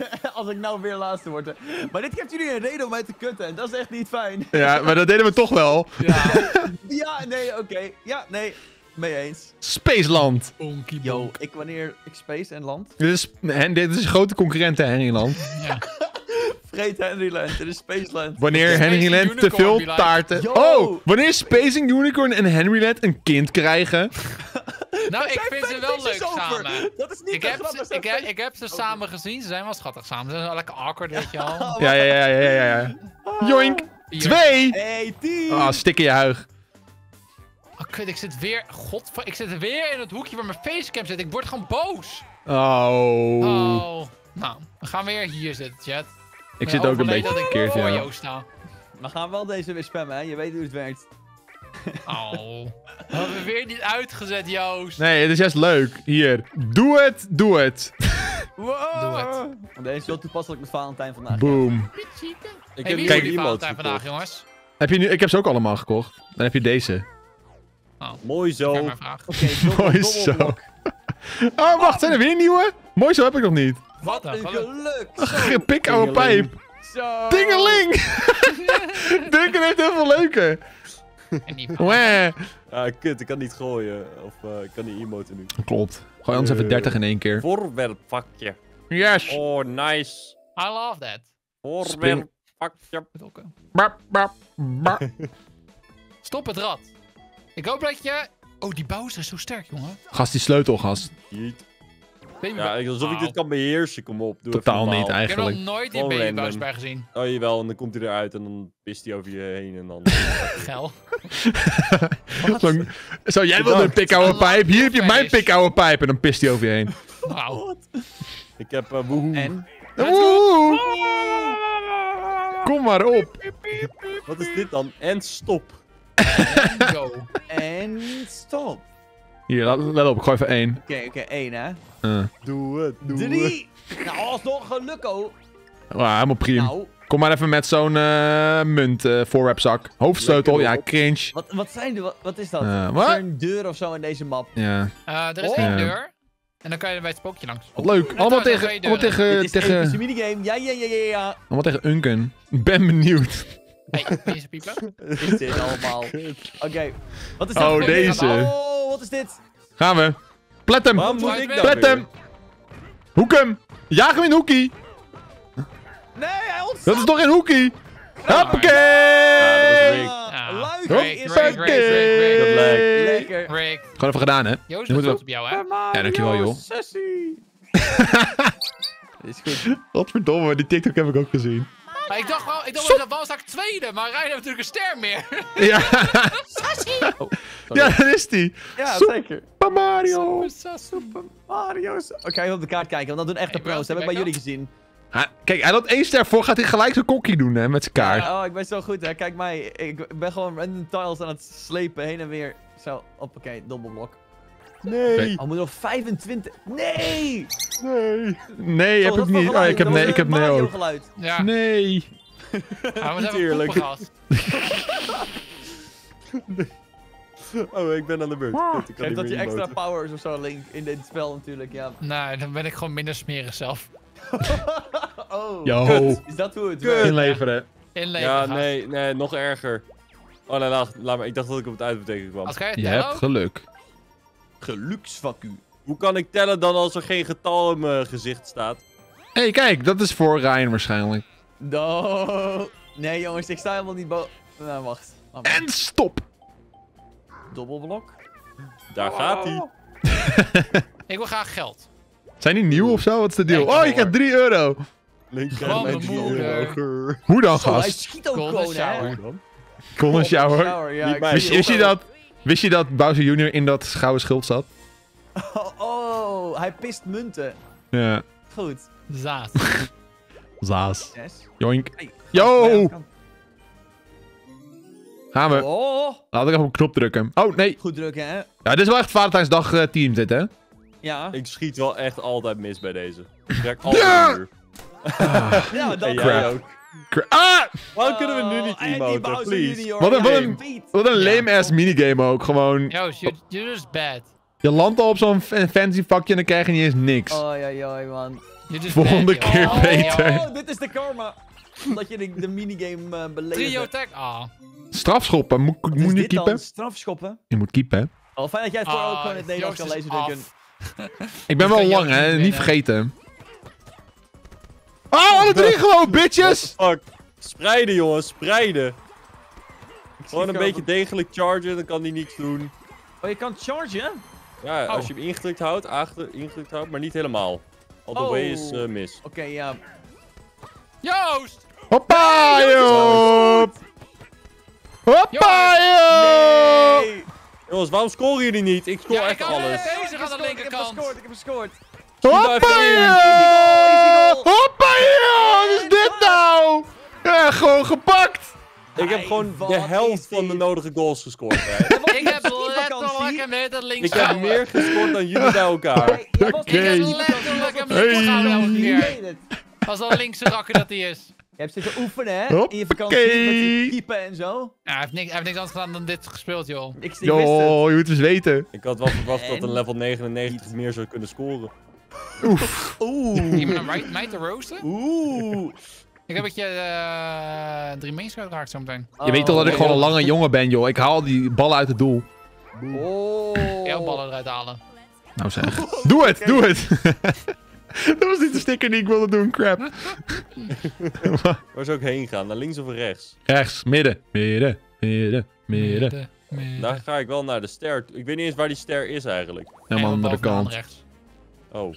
Als ik nou weer laatste word. Hè. Maar dit geeft jullie een reden om mij te kutten. En dat is echt niet fijn. Ja, maar dat deden we toch wel. Ja. Ja, nee, oké. Ja, nee. Mee eens. Spaceland. Bonkie Yo, bonk. wanneer ik space en land. Dit is een grote concurrent, hè, Henryland. Ja. Vreet Henryland. Dit is Spaceland. Wanneer Spacing Henryland te Unicorn, veel be like. taarten... Yo! Oh, wanneer Spacing Unicorn en Henryland een kind krijgen... Nou, ik vind ze wel leuk over. samen. Dat is niet Ik de heb, grap, ze, ik heb ze samen gezien. Ze zijn wel schattig samen. Ze zijn wel lekker awkward, weet je al. Ja. Joink. 2. Hey, 10. Ah, stik in je huig. Oh, kut, ik zit weer... Ik zit weer in het hoekje waar mijn facecam zit. Ik word gewoon boos. Oh. Oh. Nou, we gaan weer hier zitten, chat. Ik zit ook een beetje dat ik verkeerd, voor ja. jou sta. We gaan wel deze weer spammen, hè? Je weet hoe het werkt. Oh. We hebben weer niet uitgezet, Joost. Nee, het is juist leuk. Hier. Doe het. Wow. Doe het. Want deze is wel toepasselijk met Valentijn vandaag. Boom. Ik Hey, heb wie Kijk, is die emotes Valentijn vandaag, gekocht. jongens? Ik heb ze ook allemaal gekocht. Dan heb je deze. Mooi zo. Kijk mijn vraag. Oké, Mooi zo. Oh, wacht. Zijn er weer nieuwe? Mooi zo heb ik nog niet. Wat Een een geluk. geluk. Een pikoude pijp. Zo. Dingeling. Duncan heeft heel veel leuke. En die Wah. Ah, kut, ik kan niet gooien. Of ik kan niet emoten nu. Klopt. Gooi ons even 30 in één keer. Voorwerpvakje. Yes. Oh, nice. I love that. Voorwerpvakje. Bap, bap, bap. Stop het rad. Ik hoop dat je... Oh, die Bowser is zo sterk, jongen. Gast, die sleutel, gast. Jeet. Baby Ja, alsof ik dit kan beheersen. Kom op. Doe Totaal even niet, normaal. Ik heb nog eigenlijk. nooit die Gewoon Baby random. Bowser bij gezien. Oh jawel, en dan komt hij eruit en dan pist hij over je heen en dan... Geil. Zo, jij wilde een pikoude pijp. Hier heb je mijn pikoude pijp. En dan pist hij over je heen. Wauw. Ik heb woehoe. En? Oeh. Kom maar op. Wat is dit dan? En stop. Go. En stop. Hier, let op. Ik gooi even 1. Oké, 1 hè. Doe het, doe het. 3. Nou, alsnog geluk, oh. Helemaal prima. Nou, Kom maar even met zo'n munt voorwerpzak. Hoofdsleutel. Lekker Ja, op. cringe. wat zijn de... Wat is dat? Wat? Is er een deur of zo in deze map? Ja. Er is Oh. geen deur. En dan kan je bij het spookje langs. Wat leuk. Allemaal trouwens, tegen... nog twee Allemaal deuren. Dit is een tegen... minigame. Ja. Allemaal tegen Unken. Ik ben benieuwd. Hey, deze piepen. Is dit allemaal? Oké. Wat is dit? Oh, deze. Oh, wat is dit? Gaan we. Plet hem. Waarom moet Plet ik dan Plet weer? hem. Hoek hem. Jaag hem in hoekie. Nee, hij ontstaat. Dat is toch in hoekie. Hoppakee. Ja, dat was Rick. Ja. Luik. Rick, Is Rick, zo Rick. Dat lijkt. lekker. Rick. Gewoon even gedaan, hè. Joost, Je dat moet wel- is op jou, hè? Ja, dankjewel, joh. Sessie. Dit is goed. Godverdomme, die TikTok heb ik ook gezien. Maar ik dacht wel dat was ik tweede, maar Rijn heeft natuurlijk een ster meer. Ja. Ja, daar is die. Ja, Super zeker. Mario. Super Mario's. Oké, even op de kaart kijken, want dat doen echte Hey, bro, pro's. Dat heb ik bij jullie gezien. Kijk, hij had 1 ster voor, gaat hij gelijk zijn kokkie doen, hè, met zijn kaart. Oh, ik ben zo goed, hè. Kijk mij. Ik ben gewoon random tiles aan het slepen, heen en weer. Zo, hoppakee, dobbelblok. Nee. Oh, moet nog 25. Nee! Nee, heb Oh, dat ik niet. was Oh, geluid. ik heb Dat nee, was ik heb een nee Mario ook. geluid. Ja, Nee. we zijn Natuurlijk. wel gast. Oh, ik ben aan de beurt. Kut, ik kan Geeft niet dat je meer extra emoten. powers of zo, Link, in dit spel natuurlijk, ja. Nee, dan ben ik gewoon minder smerig zelf. Oh. Yo. Kut. Is dat hoe het Kut. werkt? Inleveren. Inleveren. Ja, gast. nee, nog erger. Oh, nee, laat maar. Ik dacht dat ik op het uitbeteken kwam. Als jij het Je telt hebt ook? geluk. Geluksvacu. Hoe kan ik tellen dan als er geen getal in mijn gezicht staat? Hé, hey, kijk, dat is voor Ryan waarschijnlijk. No. Nee, jongens, ik sta helemaal niet Nou, wacht. En stop. Dobbelblok. Daar gaat hij. Ik wil graag geld. Zijn die nieuw of zo? Wat is de deal? Nee, Oh, je krijgt 3 euro. Link Gewoon krijgt mijn moeder. Hoe dan, Zo, hij gast? schiet ook Golden gewoon, hè. shower. Golden shower. Ja, Niet ik mij. zie Wist je dat Bowser Jr. in dat gouden schild zat? Oh, hij pist munten. Ja. Goed. Zaad. Zaas. Yes. Joink. Hey, Yo! Gaan we. Oh, Laat ik even op een knop drukken. Oh, nee. goed drukken, hè. Ja, dit is wel echt Valentijnsdag team dit, hè? Ja. Ik schiet wel echt altijd mis bij deze. Ik raak altijd Ja! een muur. Ja, dat En crap. jij ook. Ah! Waarom kunnen we nu niet en die emoten, Bowser please? Junior, Wat een- ja, wat een- beat. Wat een lame-ass minigame ook. Gewoon, Joost, you're just bad. je landt al op zo'n fancy vakje en dan krijg je niet eens niks. Oh, ja, man. Dit is Volgende bad, keer joh. beter. Oh, dit is de karma. Dat je de minigame beleeft. Trio tag. Ah. Strafschoppen. Moet Wat je is niet dit dan? keepen? Strafschoppen? Je moet keepen. Oh, fijn dat jij het voor ook gewoon in het Nederlands kan lezen, Duncan. Ik ben kan wel je lang, ook hè. niet Niet winnen. vergeten. Oh, alle drie gewoon, bitches! Fuck. Spreiden, jongens. Spreiden. Gewoon een Zie beetje degelijk chargen, dan kan hij niets doen. Oh, je kan chargen? Ja, Oh. als je hem ingedrukt houdt, ingedrukt houdt, maar niet helemaal. All the way is mis. Oké, ja. Joost! Hoppa, joh! Hoppa, joh! Nee! Jongens, waarom scoren jullie niet? Ik score Ja, ik echt kan alles. het. Bezig aan de linkerkant. Ik heb gescoord. Hoppa, joh! Hoppa, joh! Wat is dit nou? Ja, gewoon gepakt! Ik heb gewoon Wat de is helft van de dit? nodige goals gescoord. Hè. Ik heb letterlijk met het links Ik heb meer gescoord dan jullie bij elkaar. Ik heb letterlijk een linksgehouden elke keer. Als dat linkse rakker dat hij is. Je hebt zitten oefenen, hè? In je vakantie Hoppakee. met keepen en zo. Ja, hij heeft niks anders gedaan dan dit gespeeld, joh. Ik wist het. Joh, je moet eens weten. Ik had wel verwacht dat En- een level 99 meer zou kunnen scoren. Oeh. Iemand mij te roosten? Oeh. Ik heb het je 3 mains geraakt zometeen. Je weet toch dat ik gewoon een lange jongen ben, joh. Ik haal die ballen uit het doel. Oh. Heel ballen eruit halen. Nou zeg. Doe het, doe het. Dat was niet de sticker die ik wilde doen, crap. Waar zou ik heen gaan? Naar links of rechts? Rechts, midden, midden, midden, midden. Daar ga ik wel naar de ster. Ik weet niet eens waar die ster is eigenlijk. Helemaal aan de andere kant. Rechts. Oh.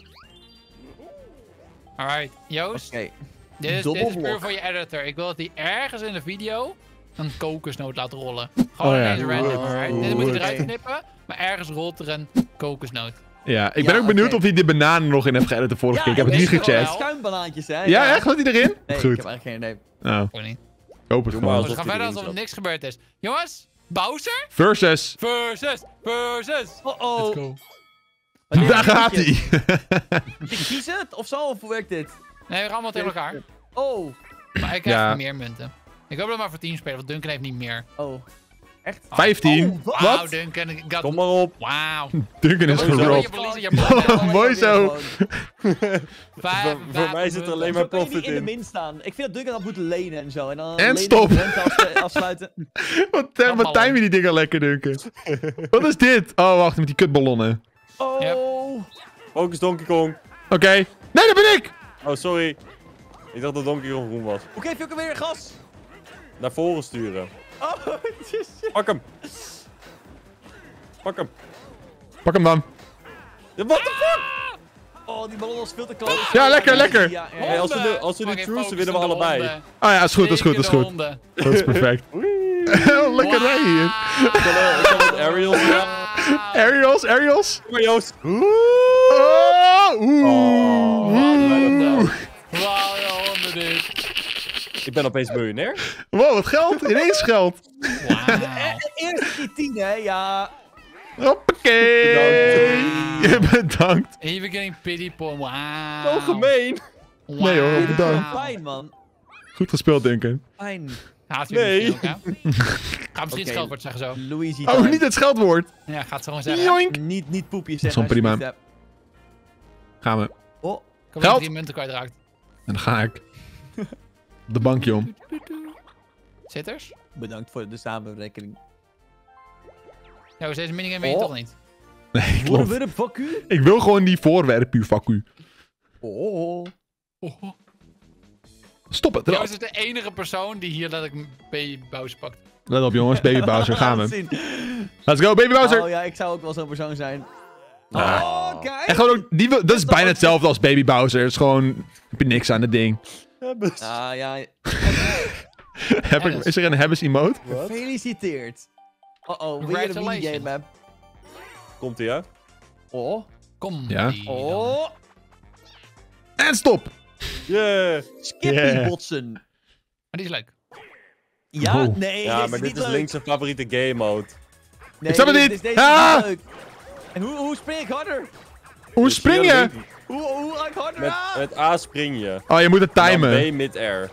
Alright, Joost. Oké. Dit is Dobbelblok. puur voor je editor. Ik wil dat hij ergens in de video een kokosnoot laat rollen. Gewoon Oh ja. ineens random, alright? Dit moet je eruit Oké. knippen, maar ergens rolt er een kokosnoot. Ja, ik ben ook benieuwd of hij de bananen nog in heeft geëdit de vorige keer. Ik heb het niet weet ik wel. gecheckt. Schuimbanaantjes, hè? Ja, echt? Wat hij erin? Nee, Goed. ik heb eigenlijk geen idee. Nou, Gewoon niet. hoop het Doe maar gewoon. Dus we Alsof gaan hij verder erin alsof er zat. niks gebeurd is. Jongens, Bowser Versus. versus. Oh-oh. Let's go. Daar gaat hij. Moet ik kiezen het of zo? Of hoe werkt dit? Nee, we gaan allemaal tegen elkaar. Oh. Maar ik krijg Ja. meer munten. Ik hoop dat maar voor 10 spelen, want Duncan heeft niet meer. Oh. Echt? 15. Oh, wat? Wauw, Duncan. Ik got... Kom maar op. Wauw. Duncan is Sowieso gerold. je verliezen, je bloed. Mooi zo. Voor mij zit er alleen maar Zo kan je niet profit in de in. min staan. Ik vind dat Duncan dat moet lenen en zo. En, dan En lenen stop. de rente afsluiten. Wat time je die dingen lekker, Duncan. Wat is dit? Oh, wacht, met die kutballonnen. Oh. Yep. Focus Donkey Kong. Oké. Nee, dat ben ik! Oh, sorry. Ik dacht dat Donkey Kong groen was. Hoe geef je ook alweer gas? Naar voren sturen. Oh, shit. Pak hem. Pak hem. Pak hem dan. Ja, what the fuck? Oh, die ballon was veel te close. Ja, lekker, lekker. Ja, ja, Hey, ja. als we Honden. als we nu Fucking trucen, focus winnen we op de allebei. honden. Oh ja, is goed, is goed, is Zeker de goed. honden. Dat is perfect. Lekker rijden hier. Ik kan met aerials gaan. Aerials, aerials. Kom maar, Joost. Oh, Wat een oeh. honden. Wauw, de honden dit. Ik ben opeens miljonair. Wow, wat geld. Ineens geld. Wauw. Eerste keer 10, hè? Ja. Hoppakee. Bedankt. Even getting pity porn. Wauw. Zo gemeen. Nee, hoor, Dit is bedankt. gewoon pijn, man. Goed gespeeld, Duncan. Pijn. Gaat Nee. Ga misschien het scheldwoord zeggen zo. Luigi. Oh, niet het scheldwoord. Ja, gaat ze gewoon zeggen. Joink. Niet poepjes Dat is zeggen. gewoon prima. alsjeblieft, Gaan we. hè. Oh. Ik heb Geld. 3 munten kwijtraakt. En dan ga ik. Op de bankje om. Zitters? Bedankt voor de samenwerking. Ja, we deze minigame weet je Oh. toch niet. Nee, Worden klopt. we de fuck u? Ik wil gewoon die voorwerpen, fuck u. Oh. Stop het. Joost is de enige persoon die hier letterlijk Baby Bowser pakt. Let op jongens, Baby Bowser, gaan Laat we. zien. Let's go, Baby Bowser. Oh ja, ik zou ook wel zo'n persoon zijn. Ah. Oh, kijk. En gewoon ook, dat is bijna hetzelfde als Baby Bowser. Het is gewoon, heb je niks aan het ding. Ah ja, Is er een Hebbes emote? gefeliciteerd. Oh, weer een Congratulations. minigame map. Komt ie, hè? Oh. Kom. Ja. die dan. Oh. En stop. Yeah. Skippy Yeah. botsen. Maar die is leuk. Ja, Oh. nee, Ja, dit maar is dit niet is leuk. Link's favoriete game mode. Nee, Ik snap het dit- niet. Deze is Ah! niet leuk. En hoe spring ik harder? Hoe spring je? Hoe ga ik harder? Met, Ah! met A spring je. Oh, je moet het Dan timen. B mid-air.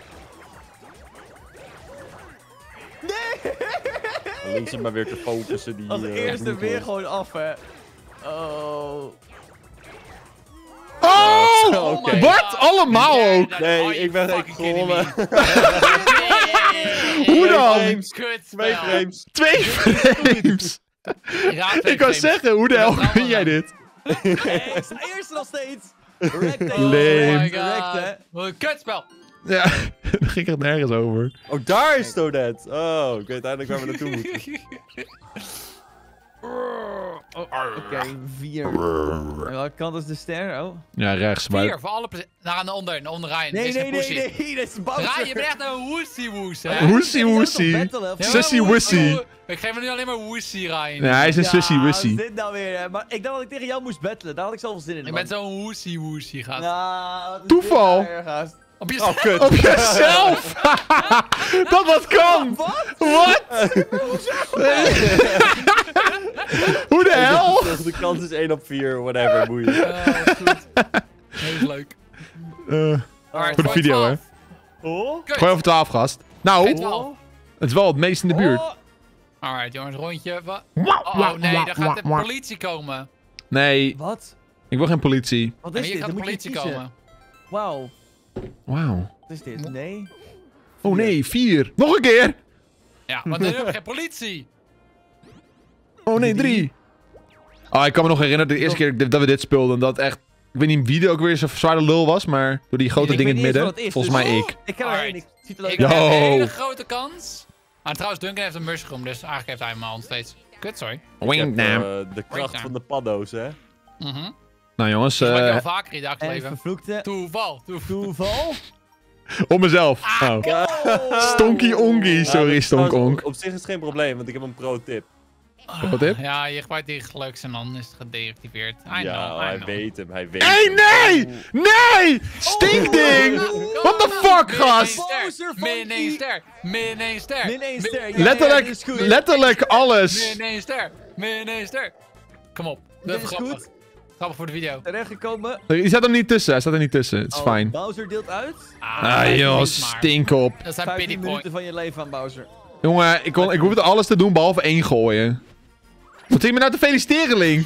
Nee! En Link zit maar weer te focussen. Die, Als eerste groen weer wordt. gewoon af, hè. Oh. Oh! Oh! Oké. Wat? Allemaal ook? Nee, ik ben gewonnen. Hoe dan? Kut. 2 frames. 2 frames. Ik wou zeggen, hoe de hel kun jij dit? Ik sta eerst nog steeds. Wrecked, hè. Lame. Oh my Wrecked, hè. god. Wat een kutspel. Ja, daar ging echt nergens over. Oh, daar is Toadette. Oh, ik weet eindelijk waar we naartoe moeten. Oké, 4. En welke kant is de ster? Oh. Ja, rechts. 4 Maar... voor alle naar onder Ryan. Nee, Dit is nee, een nee, pussy. nee, dat is Bowser. Ryan, je bent echt een woesie-woes, hè? Woesie woesie. Ja, maar Sissy wussy. Ik geef hem nu alleen maar woesie, Ryan. Nee, hij is een sissy Wat wussy. is dit nou weer? Hè? Maar ik dacht dat ik tegen jou moest battelen. Daar had ik zoveel zin in. Je man. bent zo'n woesie-woesie, gast. Nou, wat is Toeval. dit nou weer, gast? Op je Oh, kut. Op jezelf! Dat wat kan! Wat? Wat? Hoe de hel? De kans is 1 op 4, whatever, boeien. goed. Heel leuk. Alright, voor de video, hè? Oh? Kut. Gooi over 12, gast. Nou, Geen 12. het is wel het meest in de buurt. Oh. Alright, jongens, rondje. Oh nee, daar gaat de politie komen. Nee, Wat? ik wil geen politie. Wat En is hier dit? gaat Dan de moet je politie kiezen. komen. Wauw. Wauw. Wat is dit? Nee? Oh nee, 4. Nog een keer! Ja, want nu hebben we geen politie. Oh nee, 3. Oh, ik kan me nog herinneren de eerste keer dat we dit speelden. Dat echt... Ik weet niet wie er ook weer zo'n zware lul was, maar door die grote Ik dingen in weet het niet midden. eens wat Volgens het mij is, dus- ik. Ik ken er Alright. één. Ik ziet er leuk Ik Yo. heb uit. een hele grote kans. Maar trouwens, Duncan heeft een mushroom, dus eigenlijk heeft hij hem al steeds. Kut, sorry. Wing nam. De kracht van de paddo's, hè? Mhm. Nou jongens, Dat maak je al vaker in het En dagelijks leven. vervloekte Toeval. toeval. op mezelf. Oh. Stonky onky, sorry stonk onk. Op zich is het geen probleem, want ik heb een pro-tip. Wat tip? Ja, je gebruikt die geluks en dan is het gedeactiveerd. I Ja, know, hij I know. weet hem, hij weet Hey, hem. nee! Nee! Stinkding! What the fuck, gast? Min 1 ster. Min 1 ster. Min 1 ster. Ja, Letterlijk, dit is goed. letterlijk alles. Min 1 ster. Min 1 ster. Kom op. Dat Dit is is grappig. goed. Grappig voor de video. Terechtgekomen. Je staat er niet tussen, hij staat er niet tussen. Het is Oh, fijn. Bowser deelt uit. Ah joh, maar. stink op. Dat zijn 15 pity minuten points. van je leven aan Bowser. Jongen, ik hoefde alles te doen behalve 1 gooien. Wat zit je me nou te feliciteren, Link?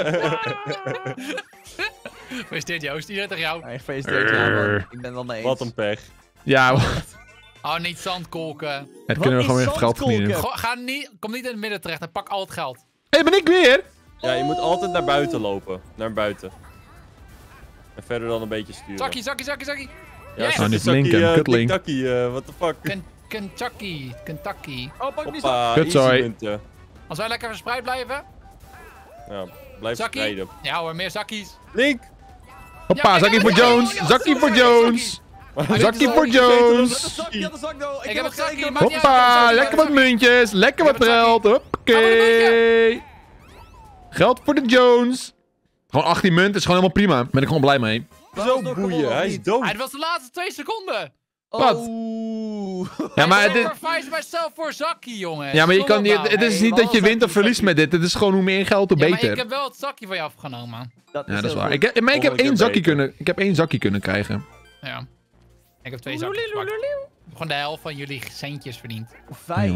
Gefeliciteerd Joost, iedereen tegen jou. Ja, gefeliciteerd, ja, man. Ik ben wel mee eens. Wat een pech. Ja, Oh, niet zandkolken. het kunnen we is gewoon weer geld zandkolken? verdienen. Kom niet in het midden terecht en pak al het geld. Hé, ben ik weer? Ja, je moet altijd naar buiten lopen. Naar buiten. En verder dan een beetje sturen. Zakkie. Ja, Yes! Nou, niet Linken, kutling. Kentucky, what the fuck. Kentucky. Oh, pak die zak. Hoppa, Kutzooi. easy munten. Als wij lekker verspreid blijven. Ja, blijf Zakkie. strijden. Ja hoor, meer zakkies. Link! Hoppa, Ja, zakkie voor ja, Jones. ja, ja, Zakkie voor sorry, Jones. Zakkie voor Jones. Zakkie had de zak, nou. Ik heb het zakkie, nog maakt niet uit. Hoppa, lekker wat muntjes. Lekker wat Ik heb het geld. Hoppakee. Geld voor de Jones. Gewoon 18 munten is gewoon helemaal prima. Ben ik gewoon blij mee. Zo boeien, hij is dood. Hij was de laatste 2 seconden. Wat? Oeh. Ja, maar Ik dit... sacrifice myself voor zakkie, jongens. Ja, maar je kan niet... Zonneblauw. Het is Hey, niet dat je wel wint of verliest met dit. Het is gewoon hoe meer geld, hoe Ja, maar ik beter. heb wel het zakje van je afgenomen. Ja, dat is heel waar. goed. Ik heb Volgende keer ik heb 1 zakje kunnen krijgen. Ja. Ik heb 2 zakjes gepakt. Ik heb gewoon de helft van jullie centjes verdiend. 5.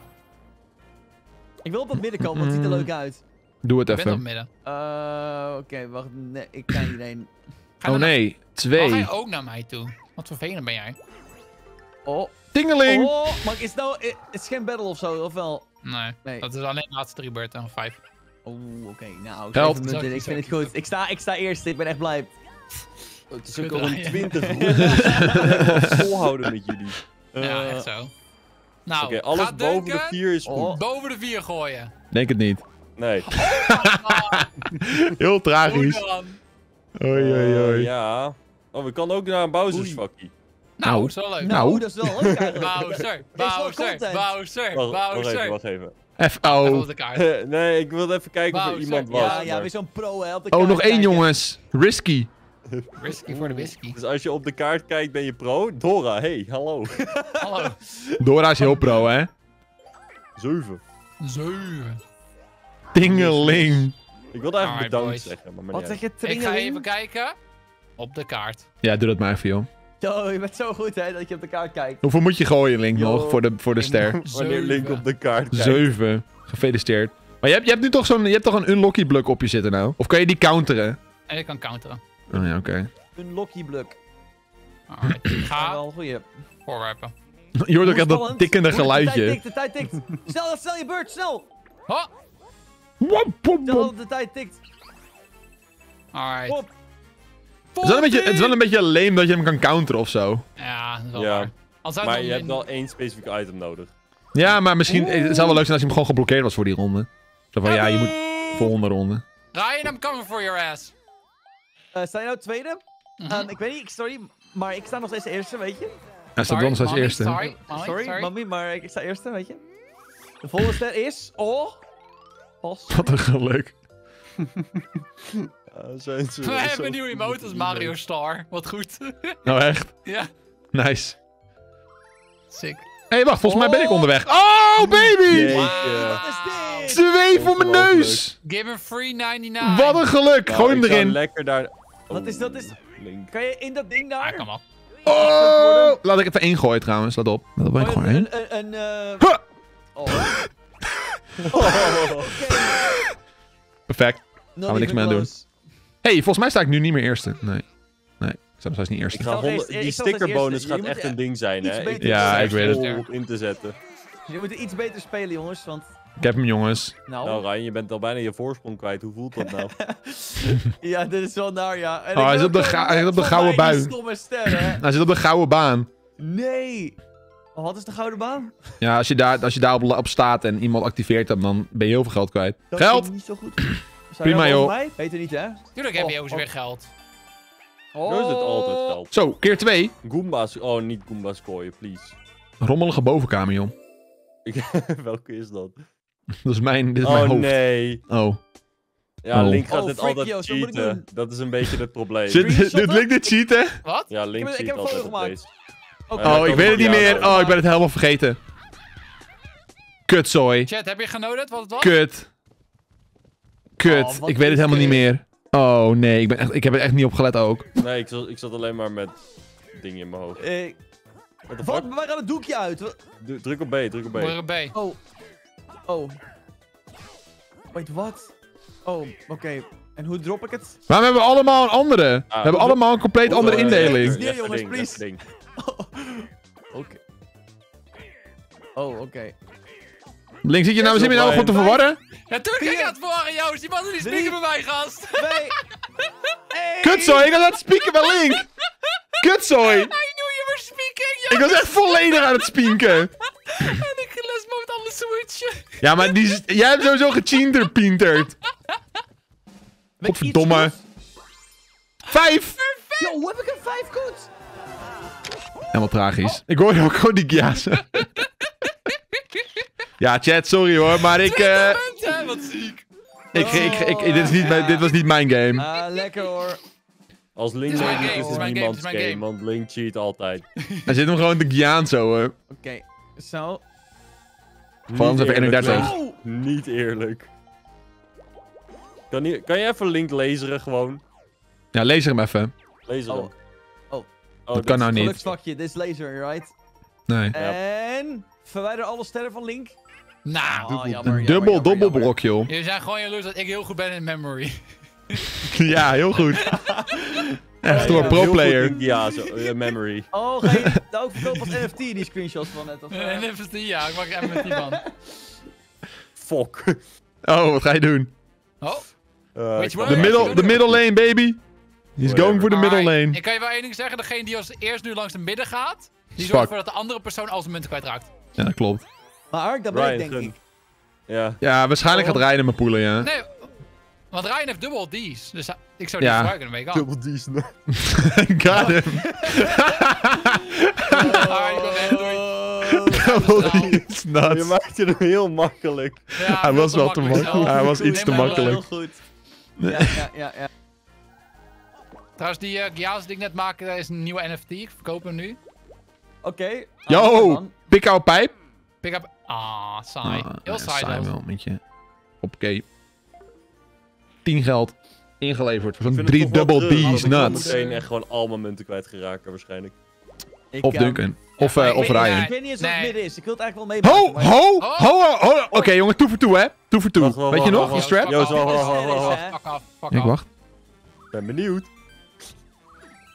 Ik wil op het midden komen, want het ziet er leuk uit. Doe het Ik ben op even. midden. Oké, wacht. Nee, ik kan hierheen. Ga Oh dan nee, naar- Oh, ga je 2. ook naar mij toe? Wat vervelend ben jij. Oh. Tingeling. Oh, maar is het nou... Het is geen battle of zo, of wel? Nee, Nee. dat is alleen de laatste 3 beurten, 5. Oeh, oké. Nou, Geld. 7 munten. Ik vind het goed. Ik sta eerst. Ik ben echt blij. Oh, het is ook Kut, al een Ryan. 20 rondes. Volhouden met jullie. Ja, echt zo. Nou, Oké, alles ga boven de Duncan 4 is goed. Oh. boven de 4 gooien. Denk het niet. Nee. Heel tragisch. Hoe dan? Oei, oei, oei. Ja. Oh, we kan ook naar een Bowser's Oei. vakkie. Nou, Nou. dat is wel leuk. Nou. Dat is wel leuk eigenlijk. Bowser, wel Bowser, content. Bowser, Wacht even. Even F.O. op de kaart. Nee, ik wilde even kijken of er Bowser. iemand was. Ja, ja, maar- weer zo'n pro hè, op de Oh, kaart nog 1 kijken. jongens. Risky. Risky voor de whisky. Dus als je op de kaart kijkt, ben je pro. Dora, hey, hallo. Hallo. Dora is heel pro, hè? 7. 7. Tingeling. Ik wilde eigenlijk Alright, bedankt boys. zeggen, maar Wat zeg je, Ik ga tringeling? even kijken. Op de kaart. Ja, doe dat maar even, joh. Yo, je bent zo goed hè, dat je op de kaart kijkt. Hoeveel moet je gooien, Link, Yo. nog voor de ster? Wanneer Link op de kaart kijkt. 7. Gefeliciteerd. Maar je hebt nu toch zo'n... Je hebt toch een unlocky blok op je zitten nou? Of kan je die counteren? En ik kan counteren. Oh ja, oké. Een Locky Bluk. Alright, ik Ja, ga wel een goeie. voorwerpen. Je hoort ook echt dat Spannend. tikkende Oeh, geluidje. De tijd tikt. Snel je beurt, snel. Oh, Wop, wop, Snel, wop. de tijd tikt. alright. Hop. Het is wel een beetje lame dat je hem kan counteren of zo. Ja, dat is wel Ja. waar. Als hij Maar dan je hebt in- wel één specifiek item nodig. Ja, maar misschien... Het zou wel leuk zijn als hij hem gewoon geblokkeerd was voor die ronde. Zo van, ja, je moet volgende ronde. Ryan, I'm coming for your ass. Sta je nou tweede? Mhm. Ik weet niet, sorry, maar ik sta nog steeds eerste, weet je? Hij staat wel nog steeds mommy, eerste. Sorry, mommy, Sorry, mami, maar ik sta eerste, weet je? De volgende ster is... Oh! Pas. Wat een geluk. Zijn ze We hebben een nieuwe emote als Mario Star. Wat goed. Nou echt? Ja, Nice. sick. Hé, wacht, volgens mij ben ik onderweg. Oh, baby! Jeetje. Wat is dit? Twee voor mijn neus! Give him free 99. Wat een geluk! Nou, Gooi hem ik zou erin. lekker daar... Wat is dat? Link. Kan je in dat ding Ah, daar... kom op. Oh! Laat ik even één gooien trouwens. Let op. Laat op één Oh, gooien. Huh! Oh. Perfect. Not Gaan we niks even meer aan doen. close. Hey, volgens mij sta ik nu niet meer eerste. Nee. Nee, ik sta nog steeds niet Ik eerste. ga zal eerst- die ik zal als stickerbonus eerste- gaat je moet echt een ding zijn, iets hè? beter Ja, zijn. ik weet het. Vol op in te zetten. Je moet iets beter spelen, jongens, want... Ik heb hem, jongens. Nou, Ryan, je bent al bijna je voorsprong kwijt. Hoe voelt dat nou? Ja, dit is wel naar, ja. En Oh, ik hij ben zit op de ook ga- wel hij zit op de van gouden mij, die bui. stomme ster, hè? Hij zit op de gouden baan. Nee. Oh, wat is de gouden baan? Ja, als je daar op staat en iemand activeert hem, dan ben je heel veel geld kwijt. Dat Geld! ging niet zo goed. Prima, joh. Mij? Weet je niet, hè? Tuurlijk heb je Oh, ook weer geld. Oh. Zo is het altijd geld. Zo, keer 2. Goomba's. Oh, niet Goomba's kooien, please. Rommelige bovenkamer, joh. Welke is dat? Dat is dit is mijn Oh, hoofd. nee. Oh. Ja, Oh. Link gaat Oh, dit freak, altijd yo, zo moet ik cheaten. doen. Dat is een beetje het probleem. Dit Link dit cheaten? Wat? Ja, Link Ik cheat heb een altijd foto op gemaakt. deze. Oké. Ja, Oh, dat ik kan weet het niet ook, ja, meer. dat kan. Oh, ik ben het helemaal vergeten. Kutzooi. Chat, heb je genoten wat het was? Kut. Kut. Oh, wat Ik weet het helemaal niet kut. meer. Oh, nee. Ik heb er echt niet op gelet ook. Nee, ik zat alleen maar met dingen in mijn hoofd. What the Wat? fuck? Waar gaat het doekje uit? Druk op B, druk op B. Hoor B. Oh. Oh. Wait, wat? Oh, oké. En hoe drop ik het? Maar we hebben allemaal een andere. We hebben allemaal een compleet andere indeling. Neer, jongens, please. Rechter ding. Oké. Oh, oké. Link, zit je nou Zo, zin je nou Brian. goed te verwarren? Natuurlijk ben ik Vier. aan het verwarren, Joost. Die man die Drie. spieken bij mij, gast. 2. Hey. Kutzooi, ik was aan het spieken bij Link. Kutzooi. I knew you were speaking, Ik Joost. was echt volledig aan het spieken. En ik lesmode alle switchen. Ja, maar jij hebt sowieso gechinterpienterd. Ben ik iets Godverdomme. goed? 5. Yo, hoe heb ik een 5 goed? Helemaal tragisch. Ik hoorde ook gewoon die kiazen. Ja, chat, sorry hoor, maar ik... Hè, wat ziek. Dit was niet mijn game. Ah, lekker hoor. Als Link Dit is mijn leeft, game, is dit is het mijn niemands game, dit is mijn game, want Link cheat altijd. Hij zit hem gewoon te giaan zo hoor. Oké, zo. Gewoon Niet even eerlijk, 31. Link. Niet eerlijk. Kan je even Link laseren gewoon? Ja, lees hem even. Laseren. Oh. Oh. Dat kan nou niet. Geluksvakje, dit is laser, right? Nee. En verwijder alle sterren van Link. Nou, Oh, jammer, Een jammer, dubbel jammer. blok, joh. jullie zijn gewoon jaloers dat ik heel goed ben in memory. Ja, heel goed. Echt door Ja, pro heel goed player. Link, ja, memory. Oh, ga je het ook verkopen als NFT, die screenshots van net? Of, En even ja, ik maak er even met die van. Fuck. Oh, wat ga je doen? Oh, Ik je kan wat? De niet- middle lane, baby. He's going for the middle alright. lane. Ik kan je wel één ding zeggen. Degene die als eerst nu langs de midden gaat, die Fuck. zorgt ervoor dat de andere persoon al zijn munten kwijtraakt. Ja, dat klopt. maar dat ben ik, Ryan, denk gun. ik. Ja. Ja, waarschijnlijk gaat Ryan mijn poelen, ja. Nee, want Ryan heeft dubbel D's. Dus ik zou die Ja. gebruiken, dan ben ik af. Dubbel D's. Got him. Alright, ik ben weg, doei. It's nuts. Je maakt het hem heel makkelijk. Ja, Hij veel was wel te makkelijk makkelijk. zelf. Hij was iets Neem te maar wel. makkelijk. Heel goed. Ja. Trouwens, die Gyaos die ik net maakte, is een nieuwe NFT. Ik verkoop hem nu. Oké. Yo, pik jouw pijp. Pick up. Ah, saai. Heel saai zelfs. wel, met je. Hoppakee. 10 geld ingeleverd voor Ik zo'n vind het 3 toch wel double terug, D's want ik zal nuts. meteen echt gewoon al mijn munten kwijt geraken waarschijnlijk. Of Duncan. Of maar ik weet niet, Ryan. Ik weet niet eens wat het Nee. midden is. Ik wil het eigenlijk wel meemaken. Ho, maar- ho, ho. Oké, jongen, 2 voor 2, hè? 2 voor 2. Wacht, Weet je nog, die Wacht, strap? wacht, Yo, wacht, zo, wacht, wacht, wacht, wacht, wacht. Fuck af, fuck Ik af. wacht. Ben benieuwd.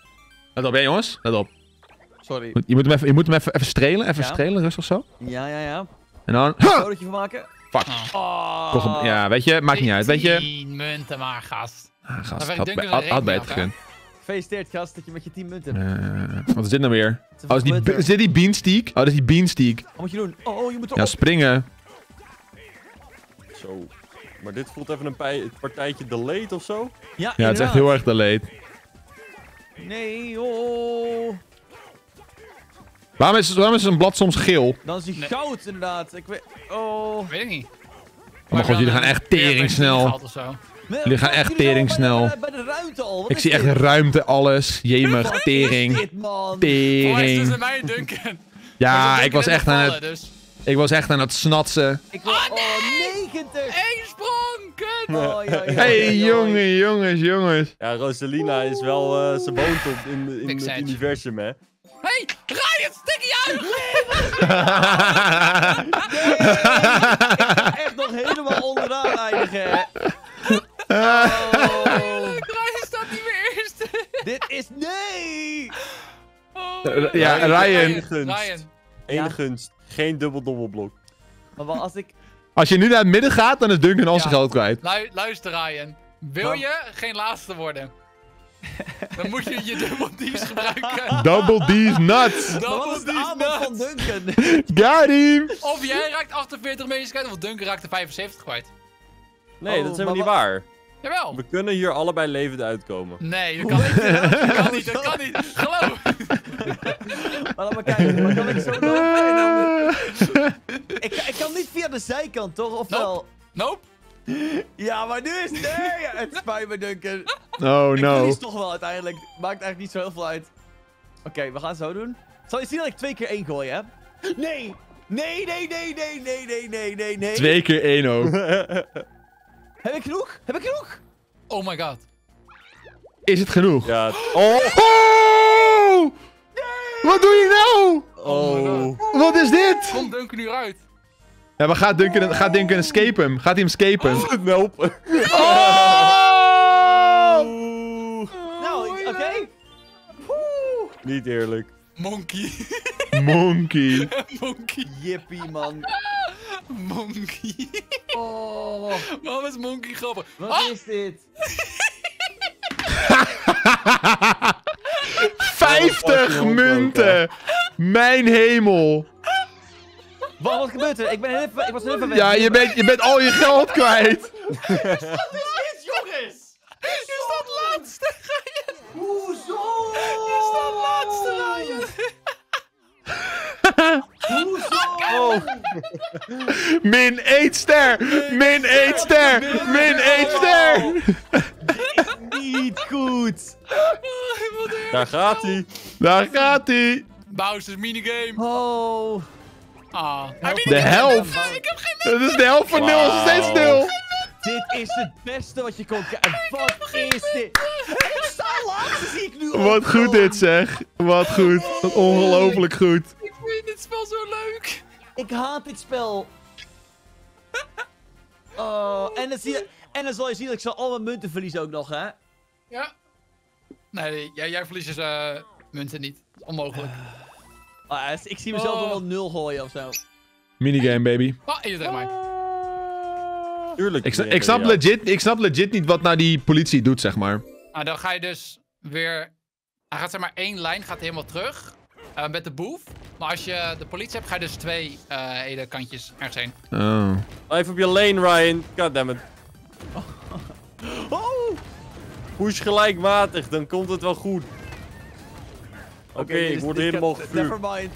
Let op, hè, jongens. Let op. Sorry. Je moet hem even strelen. Even Ja. strelen, rustig zo. Ja. En dan... Een fotootje van maken. Fuck. Oh. Toch hem, ja, weet je, maakt niet uit. Weet je... 10 munten maar, gast. Ah, gast, Dan werkt had Duncan beter rekening af, gekund. Gefeliciteerd, gast, dat je met je 10 munten hebt. Wat is dit nou weer? Het Oh, is dit die beansteak? Oh, dat is die beansteak. Wat moet je doen? Oh, je moet erop. Ja, springen. Zo. Maar dit voelt even een partijtje delayed of zo. Ja, Ja, het is echt heel erg delayed. Nee, oh. Waarom is een blad soms geel? Dan is die Nee. goud, inderdaad. Ik weet... Oh. Weet ik niet. Oh mijn god, jullie gaan echt tering snel. Jullie gaan echt tering snel. Bij de ruimte al. Wat Ik is zie echt dit? ruimte, alles. Jemig, Wat tering. is dit, man? Voor mij is Tering. tussen mij en Duncan. Ja, ik was echt aan het... Dus. Ik was echt aan het snatsen. Ik wil... Oh, 90! 1 sprong, kut! Oh, ja. Hey, jongens. Ja, Rosalina is wel... ze woont in Big het Sage. universum, hè. Hey, Ryan, stik je uit! Echt nog helemaal onderaan eindigen, hè. Oh. Ryan staat niet meer eerst. Dit is... Nee! Oh. Ja, Ryan. Ryan. Eén gunst. Geen dubbelblok. Maar wat als ik... Als je nu naar het midden gaat, dan is Duncan al zijn Ja. geld kwijt. Luister, Ryan. Wil je geen laatste worden? Dan moet je je double D's gebruiken. Double D's nuts. Maar wat is de Double D's aanbod van nuts. Duncan? Got him. Of jij raakt 48 meters kwijt, of Duncan raakt de 75 kwijt. Nee, Oh, dat is helemaal maar niet waar. Jawel. We kunnen hier allebei levend uitkomen. Nee, dat kan niet. Dat kan niet, dat kan niet. Geloof. Maar laat maar kijken, maar kan ik zo lopen? Ik kan niet via de zijkant, toch? Of wel? Nope. Ja, maar nu is... Nee, het spijt me, Duncan. Oh Ik no. verlies toch wel uiteindelijk. Maakt eigenlijk niet zo heel veel uit. Oké, we gaan het zo doen. Zal je zien dat ik 2 keer 1 gooi, hè? Nee! Nee. 2 keer 1 ook. Heb ik genoeg? Oh my god. Is het genoeg? Ja. Oh! Oh! Wat doe je nou? Oh. Wat is dit? Komt Duncan nu uit? Ja, maar gaat Duncan escape hem? Gaat hij hem escapen? Nope. Oh! Nou, oké. Oeh. Niet eerlijk. Monkey. Monkey. Monkey. Jippie, man. Monkey. Oh, Waarom is Monkey grappig? wat is dit? 50 munten! Mijn hemel! Wat gebeurt er? Ik was heel even weg. Ja, je bent al je geld kwijt! Wat is dit, jongens? Je staat laatste, Ryan. Hoezo? Je staat laatste, Ryan. Hoezo? Min 1 ster! Min 1 ster! Min 1 ster! Niet goed. Daar gaat hij. Daar gaat hij! Bowser's minigame. Oh. Ah. De helft! Ik heb geen Dat is de helft van 0, is steeds 0! Dit is het beste wat je kon krijgen. Wat is dit? Ik sta laatste, zie ik nu ook. Wat goed dit zeg! Wat goed! Wat ongelooflijk goed! Ik vind dit spel zo leuk. Ik haat dit spel. Oh, en dan zal je zien dat ik zo al mijn munten verlies ook nog, hè? Ja. Nee, jij verliest dus munten niet. Dat is onmogelijk. Ik zie mezelf Oh. wel 0 gooien of zo. Minigame, baby. Oh, en je trekt mij. Tuurlijk. Ik snap legit niet wat nou die politie doet, zeg maar. Nou, dan ga je dus weer... Hij gaat zeg maar 1 lijn gaat helemaal terug. Met de boef. Maar als je de politie hebt, ga je dus 2 hele kantjes ergens heen. Oh. Even op je lane, Ryan. Goddammit. Oh! Push gelijkmatig, dan komt het wel goed. Oké, ik word helemaal gevuurd. Nevermind.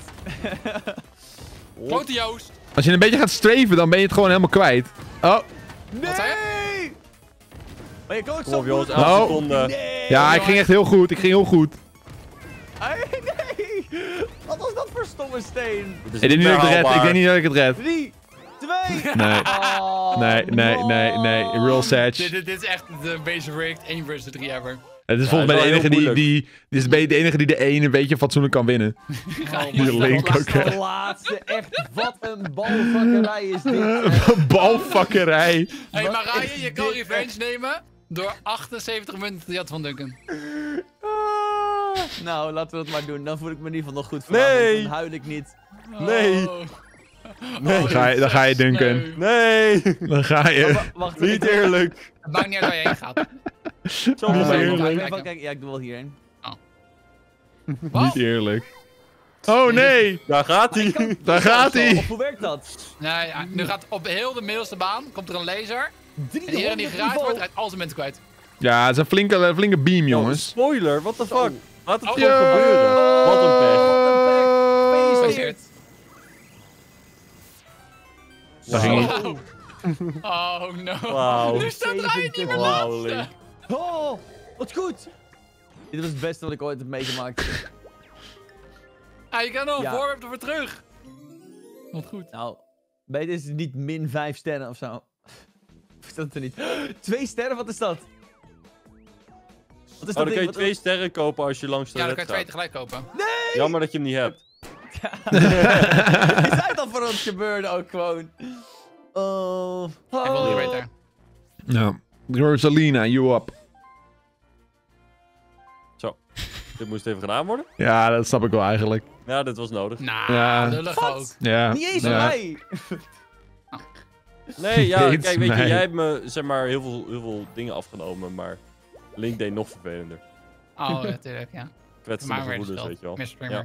Grote Joost. Als je een beetje gaat streven, dan ben je het gewoon helemaal kwijt. Oh. Nee! zei Maar je kan ook Kom zo op, jongens. moeilijk- 8 Nou. seconden. Nee! Ja, ik ging echt heel goed. Ik ging heel goed. Nee! Wat was dat voor stomme steen? Dit is Ik denk niet dat ik het red. onhaalbaar. Ik denk niet dat ik het red. 3, 2... Nee. Oh, Nee. Real Sage. Dit is echt de base rigged 1 versus 3 ever. Het is Ja, volgens mij het de is wel enige heel dit is de enige die de een beetje fatsoenlijk kan winnen. Die link ook, hè. De laatste, echt, wat een balvakkerij is dit. hè. Balvakkerij. Hey, Wat maar Ryan, is je kan dit revenge nemen door 78 munten te jatten van Duncan. Ah. Nou, laten we dat maar doen. Dan voel ik me in ieder geval nog goed voor. Nee. Dan huil ik niet. Nee. Oh. Nee. Dan ga je Duncan. Nee. Dan ga je. Wacht, Niet eerlijk. Het maakt niet uit waar je heen gaat. Zo Niet niet eerlijk. Kijk, ja, ik doe wel hierheen. Wat? Niet eerlijk. Oh nee! Daar gaat hij. Daar gaat hij! Of hoe werkt dat? Nee, ja, nu gaat op heel de middelste baan komt er een laser. En 300 iedereen die geraakt wordt, rijdt al zijn mensen kwijt. Ja, het is een flinke beam, jongens. Spoiler, what the fuck? Laat het Oh. gewoon gebeuren. Wat een pech. Gefeliciteerd. Daar ging hij. Wow. Oh no. Wauw. Nu staat Ryan niet meer Wauw, laatste. Link. Oh, wat goed. Dit was het beste wat ik ooit heb meegemaakt. Ah, je kan nog een Ja. voorwerp ervoor terug. Wat goed. Nou, bij dit is het niet min 5 sterren of zo. Of is dat er niet? 2 sterren, wat is dat? Wat is Oh, dan ding? kun je Wat- 2 sterren kopen als je langs de Ja, dan kan red je 2 gaat. tegelijk kopen. Jammer dat je hem niet hebt. Is dat dan voor ons gebeurde ook gewoon? Oh. Ik wil die beter. Ja. Rosalina, you up. Zo. Dit moest even gedaan worden. Ja, dat snap ik wel eigenlijk. Ja, dit was nodig. Nou, Ja. lullig Wat? ook. Ja. Niet eens ja. aan mij. Nee, ja, Weet kijk, weet je, mij. jij hebt me zeg maar heel veel dingen afgenomen, maar Link deed nog vervelender. Oh, natuurlijk, ja. Kwetsende Maar weer gevoelens, weet je wel. Mr. Springer.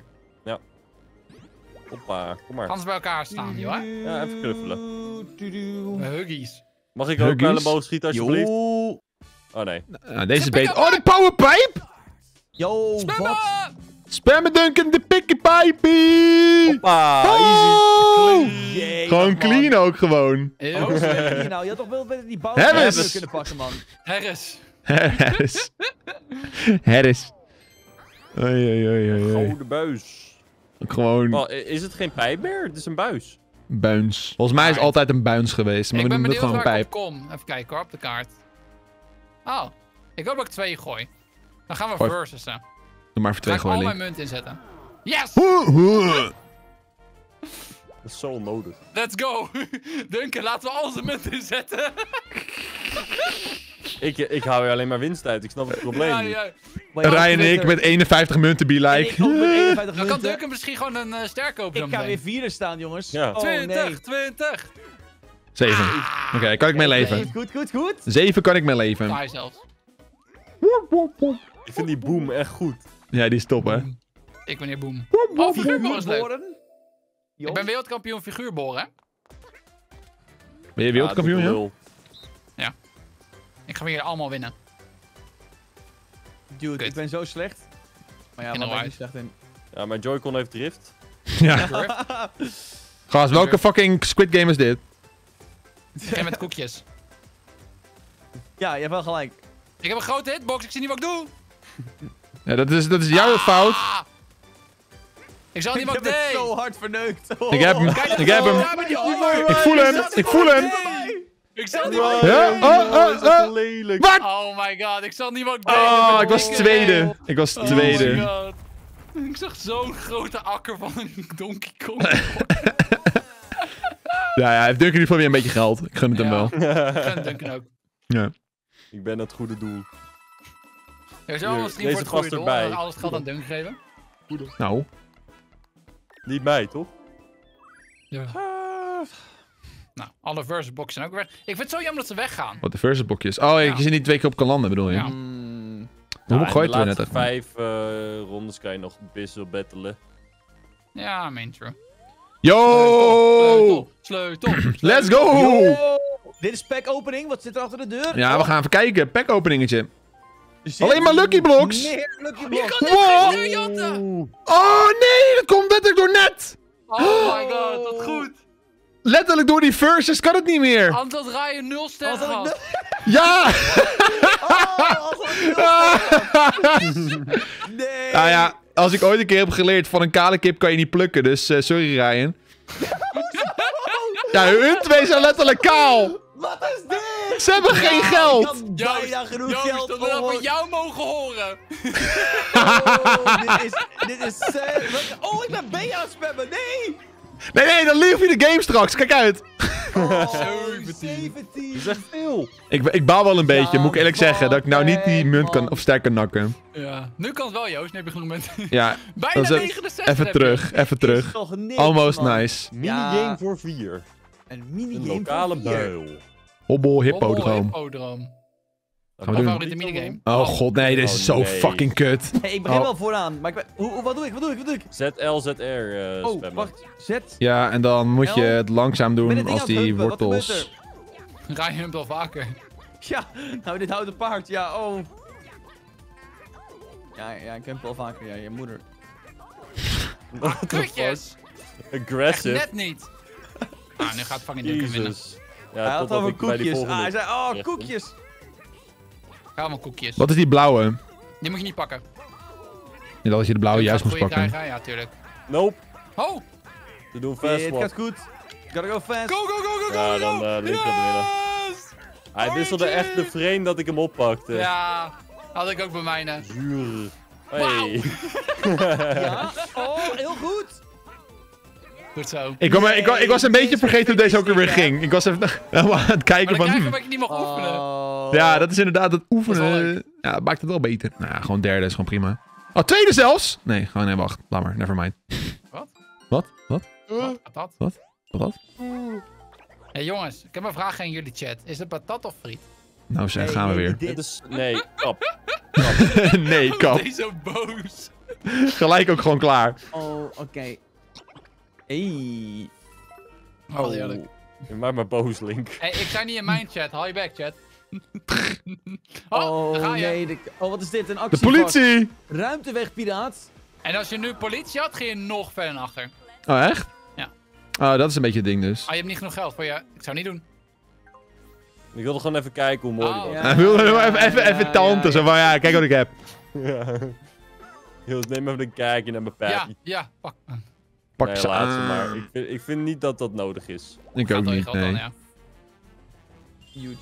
Hoppa, kom maar. Anders bij elkaar staan, joh. Ja, even knuffelen. Huggies. Mag ik ook Huggies? naar de boog schieten alsjeblieft? Yo. Oh nee. Nou, deze is beter. Oh, de powerpipe! Yo, wat? Spammen! Spammen Duncan, de pikkie pipey! Hoppa, easy. Oh! Jee, Gewoon man. clean ook gewoon. Heel Oh, goed. sorry, nou, je had toch wel die bouw Harris. kunnen pakken, man. Harris. Harris. Harris. Oei, oei, oei, oei, oei. Gouden buis. Gewoon Oh, is het geen pijpbeer? Het is een buis. buins. Volgens mij is het altijd een buins geweest, maar Ik we ben noemen het benieuwd gewoon waar ik pijp. op kom. Even kijken hoor, op de kaart. Oh, ik hoop dat ik 2 gooi. Dan gaan we Gooi. versussen. Doe maar voor Ga 2 ik al gooien, mijn Link. munt inzetten. Yes! Dat is zo onnodig. Let's go! Duncan, laten we al zijn munt inzetten. Ik hou er alleen maar winst uit. Ik snap het probleem Ja, niet. ja. Maar ja, Ryan en ik Twitter- met 51 munten be En like. ik ook met 51 Dan kan munten. Duncan misschien gewoon een ster kopen. Ik ga weer vierde staan, jongens. Ja. Oh, 20, nee. 20. 7. Oké, kan ik mee leven. Goed. 7 kan ik mee leven. Saai zelfs. Ik vind die boom echt goed. Ja, die is top, hè. Ik ben hier boom. Oh, figuurboren is leuk. Boren. Ik ben wereldkampioen figuurboren, hè? Ben je wereldkampioen, ja? lul. Ik ga weer allemaal winnen. Dude, Kut. ik ben zo slecht. Maar ja, In waar ben ik de niet slecht in? Ja, mijn Joy-Con heeft drift. Ja. Gast, welke fucking Squid Game is dit? En met koekjes. Ja, je hebt wel gelijk. Ik heb een grote hitbox, ik zie niet wat ik doe. Ja, dat is jouw fout. Ah! Ik zal niet Ik wat heb ik het deed. zo hard verneukt. Ik heb hem. Kijk, Ik heb hem. daar met die oor. Ik voel hem. Ik voel hem. Ik zal niet wat ik Ja? deed. Oh, is echt oh. lelijk. Wat? Oh my god, ik zal niet wat ik deed. Oh, met ik was dingen. tweede. Ik was Oh my tweede. god. Ik zag zo'n grote akker van een Donkey Kong. Ja, hij heeft Duncan nu voor weer een beetje geld. Ik gun het hem Ja. wel. Ik gun Duncan ook. Ja. Ik ben het goede doel. Er is wel een Hier, stream voor deze het goede past doel. erbij. En alles geld aan Duncan geven. Nou. Niet mij, toch? Ja. Nou, alle versus boxen zijn ook weg. Ik vind het zo jammer dat ze weggaan. Wat de versus blokjes. Oh, je zit niet 2 keer op kan landen, bedoel je? Ja. Hoe gooit de we net laatste echt? 5 rondes kan je nog best wel battelen. Ja, main true. Yo! Sleutel. Let's go! Yo! Dit is pack opening. Wat zit er achter de deur? Ja, we gaan even kijken. Pack openingetje. Zit Alleen maar Lucky Blocks. Meer Lucky Blocks. Wow! Jatten. Oh nee, dat komt letterlijk door net. Oh my god, wat goed. Letterlijk door die versus kan het niet meer. Anders had Ryan 0 sterren Als had ik gehad. Ja! Nee. Nou ja, als ik ooit een keer heb geleerd van een kale kip kan je niet plukken, dus sorry Ryan. Ja, hun twee zijn letterlijk kaal. Wat is dit? Ze hebben geen Ik geld. had bijna genoeg Joost, geld dat wil ik voor... van jou mogen horen. Oh, dit is sad. Oh, ik ben B aan het spammen. Nee. Nee, dan leef je de game straks. Kijk uit. Oh, 17. 17. Dat is echt veel. Ik baal wel een beetje, moet ik eerlijk zeggen. Dat ik nou niet die munt kan, man. of sterk kan nakken. Ja. Nu kan het wel, Joost. Nu heb je genoeg moment. Ja, Bijna dat is 69 even heb je. terug, even Is terug. toch niks, Almost man. nice. Minigame voor 4. Een Een minigame lokale voor 4. buil. Hobbel hippodroom. Hippodroom. Gaan we Mijn doen. favoriete minigame. Oh god, nee, dit is Oh, zo nee. fucking kut. Hey, ik begin Oh. wel vooraan. Maar wat doe ik? ZL, ZR Oh, spammen. wacht. Zet. Ja, en dan moet je het langzaam Ik ben doen het ding als aan het die humpen. Wat gebeurt wortels... er? Rij hem al vaker. Ja, nou dit houdt een paard. Ja, oh. Ja, ik heb wel vaker. Ja, je moeder. What the fuck? Kutjes. Echt Aggressive. net niet. Ah, nu gaat fucking Duncan winnen. Jezus. Hij Ja, had totdat over ik bij die koekjes. volgende... Hij zei, oh, Ja. koekjes. Ga allemaal koekjes. Wat is die blauwe? Die moet je niet pakken. Ja, dat je de blauwe Ik ga juist het moest goeie pakken. krijgen. Ja, tuurlijk. Nope. Oh! We doen fast Het swap. gaat goed. Gotta go fast. Go, go, go, go, go! Ja, dan Link gaat winnen. Yes! Hij wisselde echt de frame dat ik hem oppakte. Ja, had ik ook bij mijne. Zuur. Wauw. Hey. Ja, oh, heel goed. Goed zo. Ik was een beetje vergeten hoe deze ook weer ging. Ik was even helemaal aan het kijken Maar dan van... krijg je dat je niet mag oefenen. Oh. Ja, dat is inderdaad het Dat is wel oefenen. leuk. Ja, maakt het wel beter. Nou ja, gewoon derde is gewoon prima. Oh, tweede zelfs? Nee, gewoon nee, wacht. Laat maar, nevermind. Wat? Wat? Wat? Patat. Wat? Hey jongens, ik heb een vraag aan jullie chat. Is het patat of friet? Nou zeg, Nee, gaan we nee, weer. dit. Het is... Nee, kap. Nee, kap. Deze zo boos. Gelijk ook gewoon klaar. Oh, oké. Hey. Oh, heerlijk. Je maakt me boos, Link. Hey, ik zei niet in mijn chat. Hou je back, chat. Oh, daar ga je. nee. Oh, wat is dit? Een De actie. politie! Ruimtewegpiraat. En als je nu politie had, ging je nog verder naar achter. Oh, echt? Ja. Oh, dat is een beetje het ding dus. Ah, je hebt niet genoeg geld voor je. Ik zou het niet doen. Ik wilde gewoon even kijken hoe mooi die Oh. was. Ja. Hij wilde even tante. ja. Zo van, ja, kijk wat ik heb. Ja. Joost, neem even een kijkje naar mijn Ja, pappy. ja, pak. Pak Nee, ze laat ze aan. maar. Ik vind niet dat dat nodig is. Ik Gaat ook wel je niet, geld dan, nee. ja. Huge.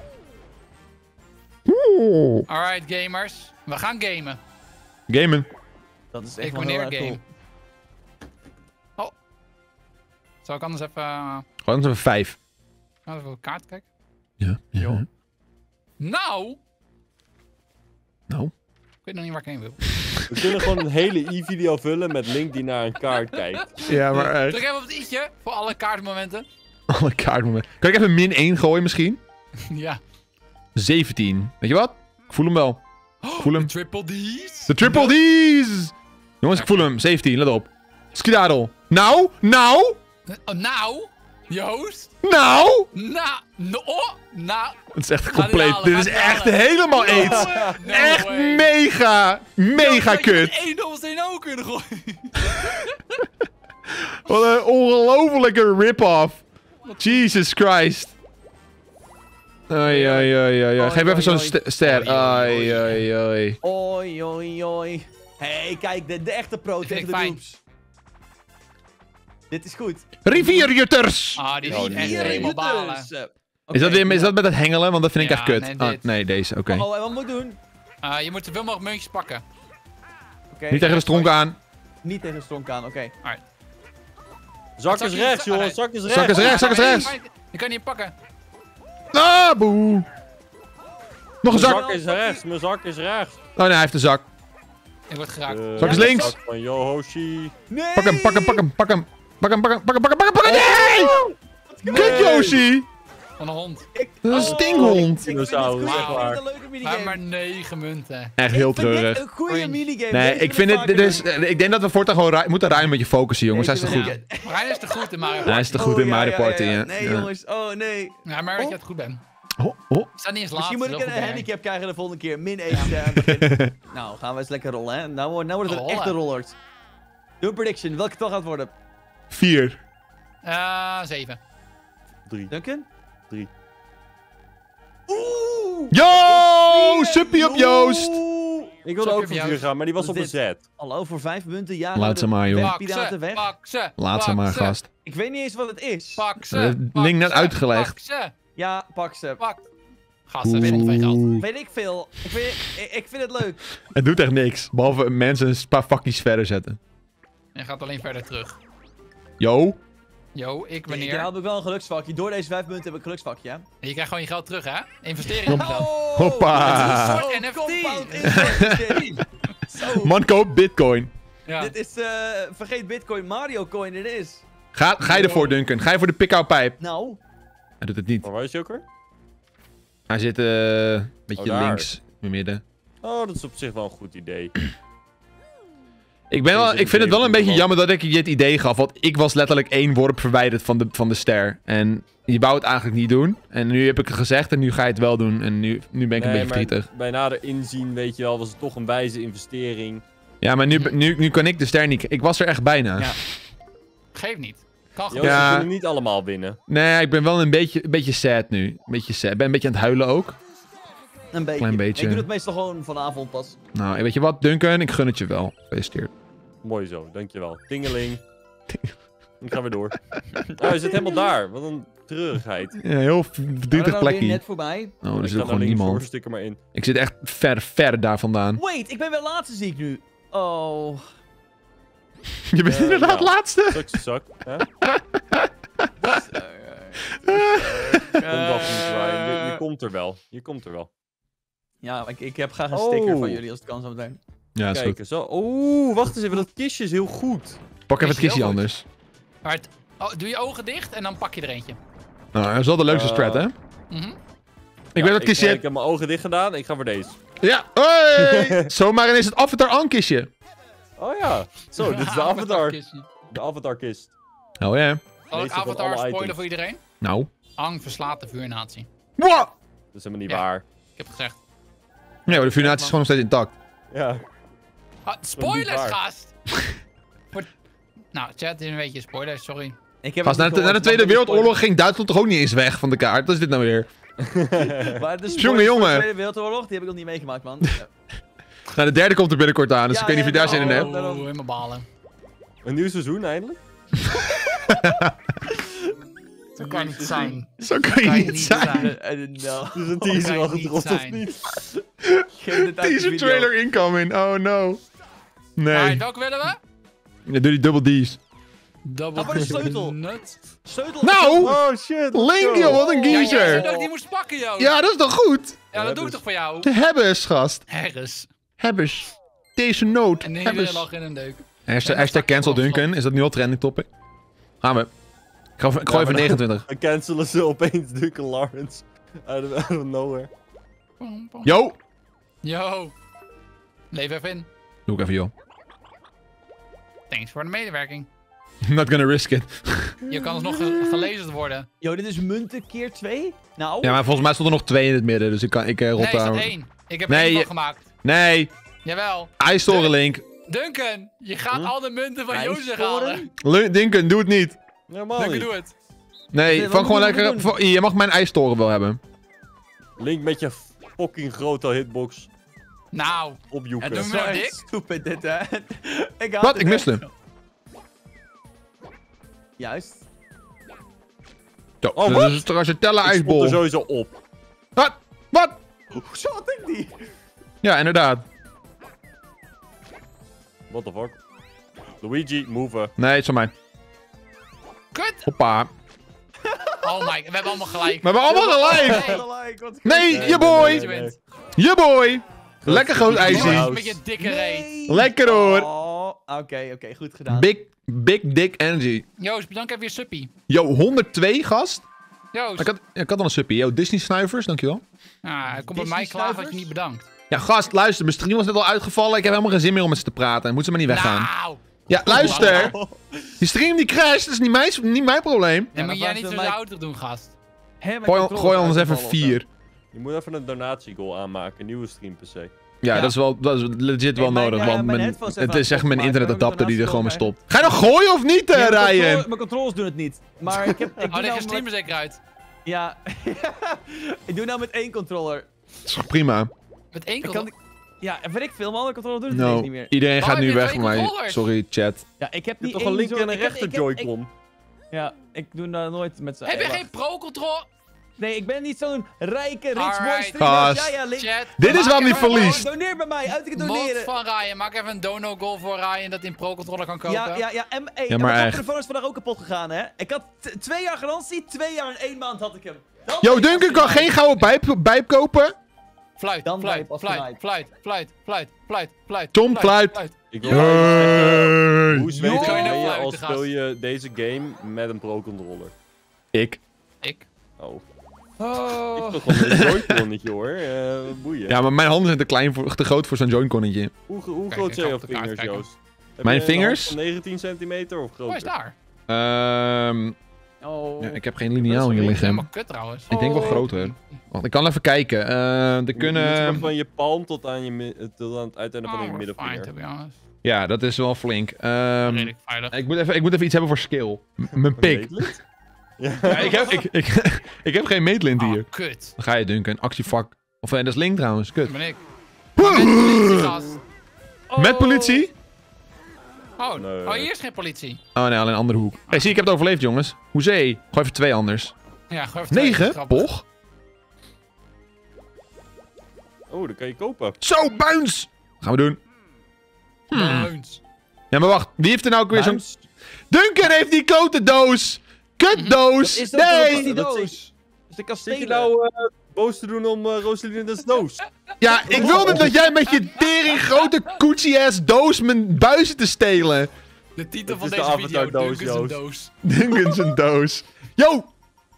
Oeh. Alright, gamers. We gaan gamen. Gamen. Dat is echt Ik wel heel wanneer erg game. cool. Oh. Zal ik anders even... Gewoon even 5. Even op de kaart kijken? Ja. Joh. Nou! Nou. Ik weet nog niet waar ik heen wil. We kunnen gewoon een hele e-video vullen met Link die naar een kaart kijkt. Ja, maar echt. Druk even op het i'tje voor alle kaartmomenten. Alle kaartmomenten. Kan ik even min 1 gooien misschien? Ja. 17. Weet je wat? Ik voel hem wel. Ik voel hem. Triple D's. De triple D's! Jongens, ik voel hem. 17, let op. Skedaddle. Nou? Oh, nou? Joost? Nou? Nou? Het is echt Ga die compleet. halen, Dit ga is die echt halen. helemaal aids. No Echt way. mega kut. 1 dobbelsteen ook kunnen gooien. Wat een ongelofelijke rip-off. Jesus Christ. Ai. Geef even zo'n ster. Ai. Oi. Hey, kijk, de echte pro tegen de fijn. noobs. Dit is goed. Rivierjutters. Ah, die Oh, is echt nee. helemaal balen. Is dat met het hengelen? Want dat vind ik Ja, echt kut. nee, Ah, dit. nee, deze. Oké. Oh, en wat moet ik doen? Je moet zoveel mogelijk muntjes pakken. Oké. Niet tegen de stronk aan. Niet tegen de stronk aan, oké. Zak is rechts, jongens. Zak is rechts. Zak is rechts, zak is rechts. Je kan niet pakken. Ah, boe. Nog een Mijn zak. zak is rechts. Mijn zak is rechts. Oh nee, hij heeft een zak. Ik word geraakt. Zak is Ja, links. Zak van Yoshi. Nee! Pak hem. Nee! Kut, Yoshi. Van een hond. Een stinghond. Ik vind Dinosaurus, het echt goed. waar. Ik vind het een leuke minigame. Maar 9 munten. Echt heel Ik vind dit treurig. een goede Cringe. minigame. Nee, Deze ik wil vind vaker dit... doen. Ik denk dat we voortaan gewoon moeten ruim met je focussen, jongens. Hij is te Deze goed. wil ik- Rijn is te goed in Mario Hij Party. is te goed in ja, Mario Party, ja. Nee, Ja. jongens. Oh, nee. Ja, maar dat je het goed bent. Oh. Ik sta niet eens laat. Misschien moet ik heel goed een bij. handicap krijgen de volgende keer. Min 1 aan het begin. Nou, gaan we eens lekker rollen, hè. Nou wordt het een Rollen. echte rollert. Doe een prediction. Welke toch gaat het worden? 4. 7. 3. Duncan? 3. Oeh! Yo! Suppie op Joost. Oeh! Ik wilde Zak ook even voor 4 Joost. gaan, maar die was Wat op is een dit? Z. Hallo, voor 5 munten. Ja, Laat ze maar, joh. Pak Piraten ze, weg. pak ze. Laat ze pak maar, gast. Ik weet niet eens wat het is. Pak ze. Link net pak ze, uitgelegd. Pak ze. Ja, pak ze. Pak. Gasten, weet ik veel geld. Weet ik veel. Ik vind het leuk. Het doet echt niks. Behalve mensen een paar vakjes verder zetten. Je gaat alleen verder terug. Yo. Yo, ik ben Ik hier. heb ook wel een geluksvakje. Door deze 5 munten heb ik een geluksvakje, hè? Je krijgt gewoon je geld terug, hè? Investeren in jezelf. Hoppa. Een soort NFT. Compound interest. Zo. Man, koop bitcoin. Ja. Dit is, vergeet Bitcoin, Mario Coin dit is. Ga je ervoor, Duncan? Ga je voor de pick-out pijp? Nou, Hij doet het niet. Maar waar is Joker? Hij zit een beetje daar. links in het midden. Oh, dat is op zich wel een goed idee. Ik vind het wel een beetje jammer dat ik je het idee gaf. Want ik was letterlijk 1 worp verwijderd van de ster. En je wou het eigenlijk niet doen. En nu heb ik het gezegd en nu ga je het wel doen. En nu ben ik een beetje verdrietig. Bij nader inzien, weet je wel, was het toch een wijze investering. Ja, maar nu kan ik de ster niet. Ik was er echt bijna. Ja. Geef niet. Kan Joost, gewoon. Ja. we kunnen niet allemaal winnen. Nee, ik ben wel een beetje sad nu. Een beetje sad. Ik ben een beetje aan het huilen ook. een beetje. Klein beetje. Ik doe het meestal gewoon vanavond pas. Nou, weet je wat, Duncan? Ik gun het je wel. Gefeliciteerd. Mooi zo, dankjewel. Tingeling. Ik ga weer door. Oh, je zit helemaal daar. Wat een treurigheid. Ja, heel Maar dan verdrietig weer plekje. net voorbij. Oh, er Ik zit ga ook gewoon naar links, hoor, niemand. stik er maar in. Ik zit echt ver daar vandaan. Wait, ik ben weer laatste zie ik nu. Oh. Je bent inderdaad ja. laatste. Zak. Hè? Kom dat niet, Ryan. Je komt er wel. Je komt er wel. Ja, ik heb graag een sticker Oh. van jullie als het kan zo meteen. Ja, is goed. Kijk eens. Oeh, wacht eens even. Dat kistje is heel goed. Pak even het Is heel kistje goed. anders. Maar doe je ogen dicht en dan pak je er eentje. Nou, dat is wel de leukste strat, hè? Mhm. Ik weet dat kistje... Ik heb mijn ogen dicht gedaan. Ik ga voor deze. Ja, hoi! Zomaar ineens het Avatar-an-kistje. Oh ja. Zo, dit is de avatar. kistje. De avatar-kist. Oh ja. Zal ik Meeste van Avatar alle spoilen items. voor iedereen? Nou. Ang verslaat de vuurnatie. Wow! Dat is helemaal niet Ja. waar. Ik heb het gezegd. Nee, maar de vuurnatie is gewoon nog steeds intact. Ja. Spoilers, waar. gast! Nou, chat is een beetje spoilers, sorry. Ik heb Gast, na de Tweede Wereldoorlog ging Duitsland toch ook niet eens weg van de kaart? Wat is dit nou weer? Maar de Jongen, jongen. De Tweede Wereldoorlog, die heb ik nog niet meegemaakt, man. Nou, de derde komt er binnenkort aan, dus Ja, ik weet niet of je daar ja, zin in hebt. daarom. Helemaal balen. Een nieuw seizoen eindelijk? Zo kan het niet zijn. Zo kan je niet zijn. I don't know. Is een kan teaser je al niet gedropt of zijn. niet? Geef dit uit de Teaser video. trailer incoming. Oh no. Nee. Alright, welke willen we? Ja, doe die double D's. Double wat een sleutel. nut. Sleutel. Nou! Oh shit. Link, joh, wat een Ja, jij zei geezer. dat ik die moest pakken, joh. Ja, dat is toch goed? Ja, dat doe ik toch voor jou? De hebbers, gast. Herres. Hebbers. Deze noot. En Hebbers. iedereen lag in een deuk. Hashtag cancel Duncan. Is dat nu al trending topic? Gaan we. Ik gooi even 29. Dan cancelen ze opeens Duncan Lawrence. Out of nowhere. Pom, pom. Yo! Yo. Leef even in. Doe ik even, joh. Thanks voor de medewerking. Not gonna risk it. Je kan alsnog gelezen worden. Yo, dit is munten keer 2? Nou. Ja, maar volgens mij stond er nog 2 in het midden, dus ik rot Nee, er daar. staat 1. Ik heb Nee, 1 van je- gemaakt. Nee, Jawel. ijstoren Link. Duncan, je gaat al de munten van Jozef halen. Duncan, doe het niet. Normaal Duncan, niet. doe het. Nee, Wat vang gewoon moeten we lekker... Je mag mijn ijstoren wel hebben. Link met je fucking grote hitbox Nou, opjoeken. Ja, doe Zo me nou echt dik. stupid dit, hè. Ik haat Wat? het Ik miste echt. hem. Juist. Zo, Oh, dit wat? is toch als je tellen Ik stond er ijsbol. sowieso op. Wat? Wat? Hoezo had ik die? Ja, inderdaad. What the fuck? Luigi, move. Nee, het is van mij. Kut. Hoppa. Oh my, we hebben allemaal gelijk. Maar we hebben allemaal gelijk. Gelijk, wat Nee, Nee, je nee, boy. nee, Je nee. bent. Je boy. Lekker groot Groot ijsje. ijsje. Met je dikke reet. Nee. Lekker hoor. Oh, oké, goed gedaan. Big dick energy. Joost, bedankt even je suppie. Yo, 102 gast. Joost. Ik had al een suppie. Yo, Disney snuivers, dankjewel. Ja, kom bij mij klaar dat je niet bedankt. Ja, gast, luister. Mijn stream was net al uitgevallen. Ik heb helemaal geen zin meer om met ze te praten. Moet ze maar niet weggaan. Nou. Ja, luister. Die stream die crasht, dat is niet mijn probleem. Dan moet Ja, jij maar niet voor zo mij- ouder doen, gast. Hè, mijn Gooi controle is anders even uitgevallen of 4. Je moet even een donatiegoal aanmaken. Een nieuwe stream per se. Ja, Ja. dat is legit wel mijn, nodig, mijn want headphones het even is echt mijn aan het internetadapter die er gewoon mee maken. stopt. Ga je nog gooien of niet, zo. Ja, Ryan? mijn controles doen het niet. Maar ik heb... Ik Oh, doe leg je nou stream er met, zeker uit. ja. Ik doe nou met 1 controller. Dat is toch prima. Met één Ik kan... controle. Ja, en weet ik veel, mijn andere controller doet het ineens niet Nou, meer. iedereen gaat Waarom nu heb je weg twee van mij. controllers? Sorry, chat. Ja, ik heb Je die hebt toch een één linker zo- en een ik heb- rechter ik heb- Joy-Con? Ja, ik doe daar nooit met z'n... Heb je wacht. geen pro-controle? Nee, ik ben niet zo'n rijke, rich boy Alright. streamer als Gast. jij, Link. Chat, Dit is waarom hij maak even een verliest. Doneer bij mij, uit ik het Mod doneren. van Ryan. Maak even een dono-goal voor Ryan dat hij een pro-controller kan kopen. Ja. En Ja, mijn maar echt. koptelefoon is vandaag ook kapot gegaan, hè. Ik had 2 jaar garantie, 2 jaar en 1 maand had ik hem. Dan Yo, ben je Duncan pas kan geen gouden bijp kopen. Fluit, Dan ben je fluit, pas fluit, gelijk. fluit. Tom, fluit. Ik wil zeggen, hoe Hey. zweet Yo. ben je Fluiten, als gast. speel je deze game met een pro-controller? Ik. Ik. Oh. Oh. Ik toch wel een Joy-Connetje hoor. Boeien. Ja, maar mijn handen zijn te groot voor zo'n joint-connetje. Hoe Kijk, groot ik zijn ga jouw op de kaart vingers, kijken. Joost? Heb Mijn je een hand vingers? van 19 centimeter of Hoe is groter? daar? Oh. Ja, ik heb geen lineaal hier Dat is liggen. helemaal kut trouwens. Ik denk wel groter. Wacht, ik kan even kijken. Er Je kunnen... moet van je palm tot aan, tot aan het uiteinde van je Fine, middenvinger. to be honest. Ja, dat is wel flink. Redelijk veilig. Ik moet even iets hebben voor skill. Mijn pik. Meetlint? Ja. Ja, ik heb geen meetlint hier. Oh, kut. Dan ga je Duncan. Actievak. Of dat is Link trouwens. Kut. Dat ben ik. Maar met politie, gast. Met politie? Oh, Nee. oh, hier is geen politie. Oh nee, alleen een andere hoek. Hey, zie, ik heb het overleefd, jongens. Hoezee. Gooi even 2 anders. Ja, gewoon even 2, 9? grappig. Poch? Oh, dat kan je kopen. Zo, buins! Gaan we doen. Bounce. Ja, maar wacht. Wie heeft er nou ook weer zo'n... Buins. Duncan heeft die klote doos! Kutdoos! Is dat toch Nee! die Dat doos? Dus ik kan Zit je stelen. nou boos te doen om Rosalina's doos? Ja, ik wilde dat jij met je tering grote Gucci-ass doos mijn buizen te stelen. De titel Het van is de deze video, Avatar-doos, Duncan zijn Joost. doos. Duncan zijn doos. Yo!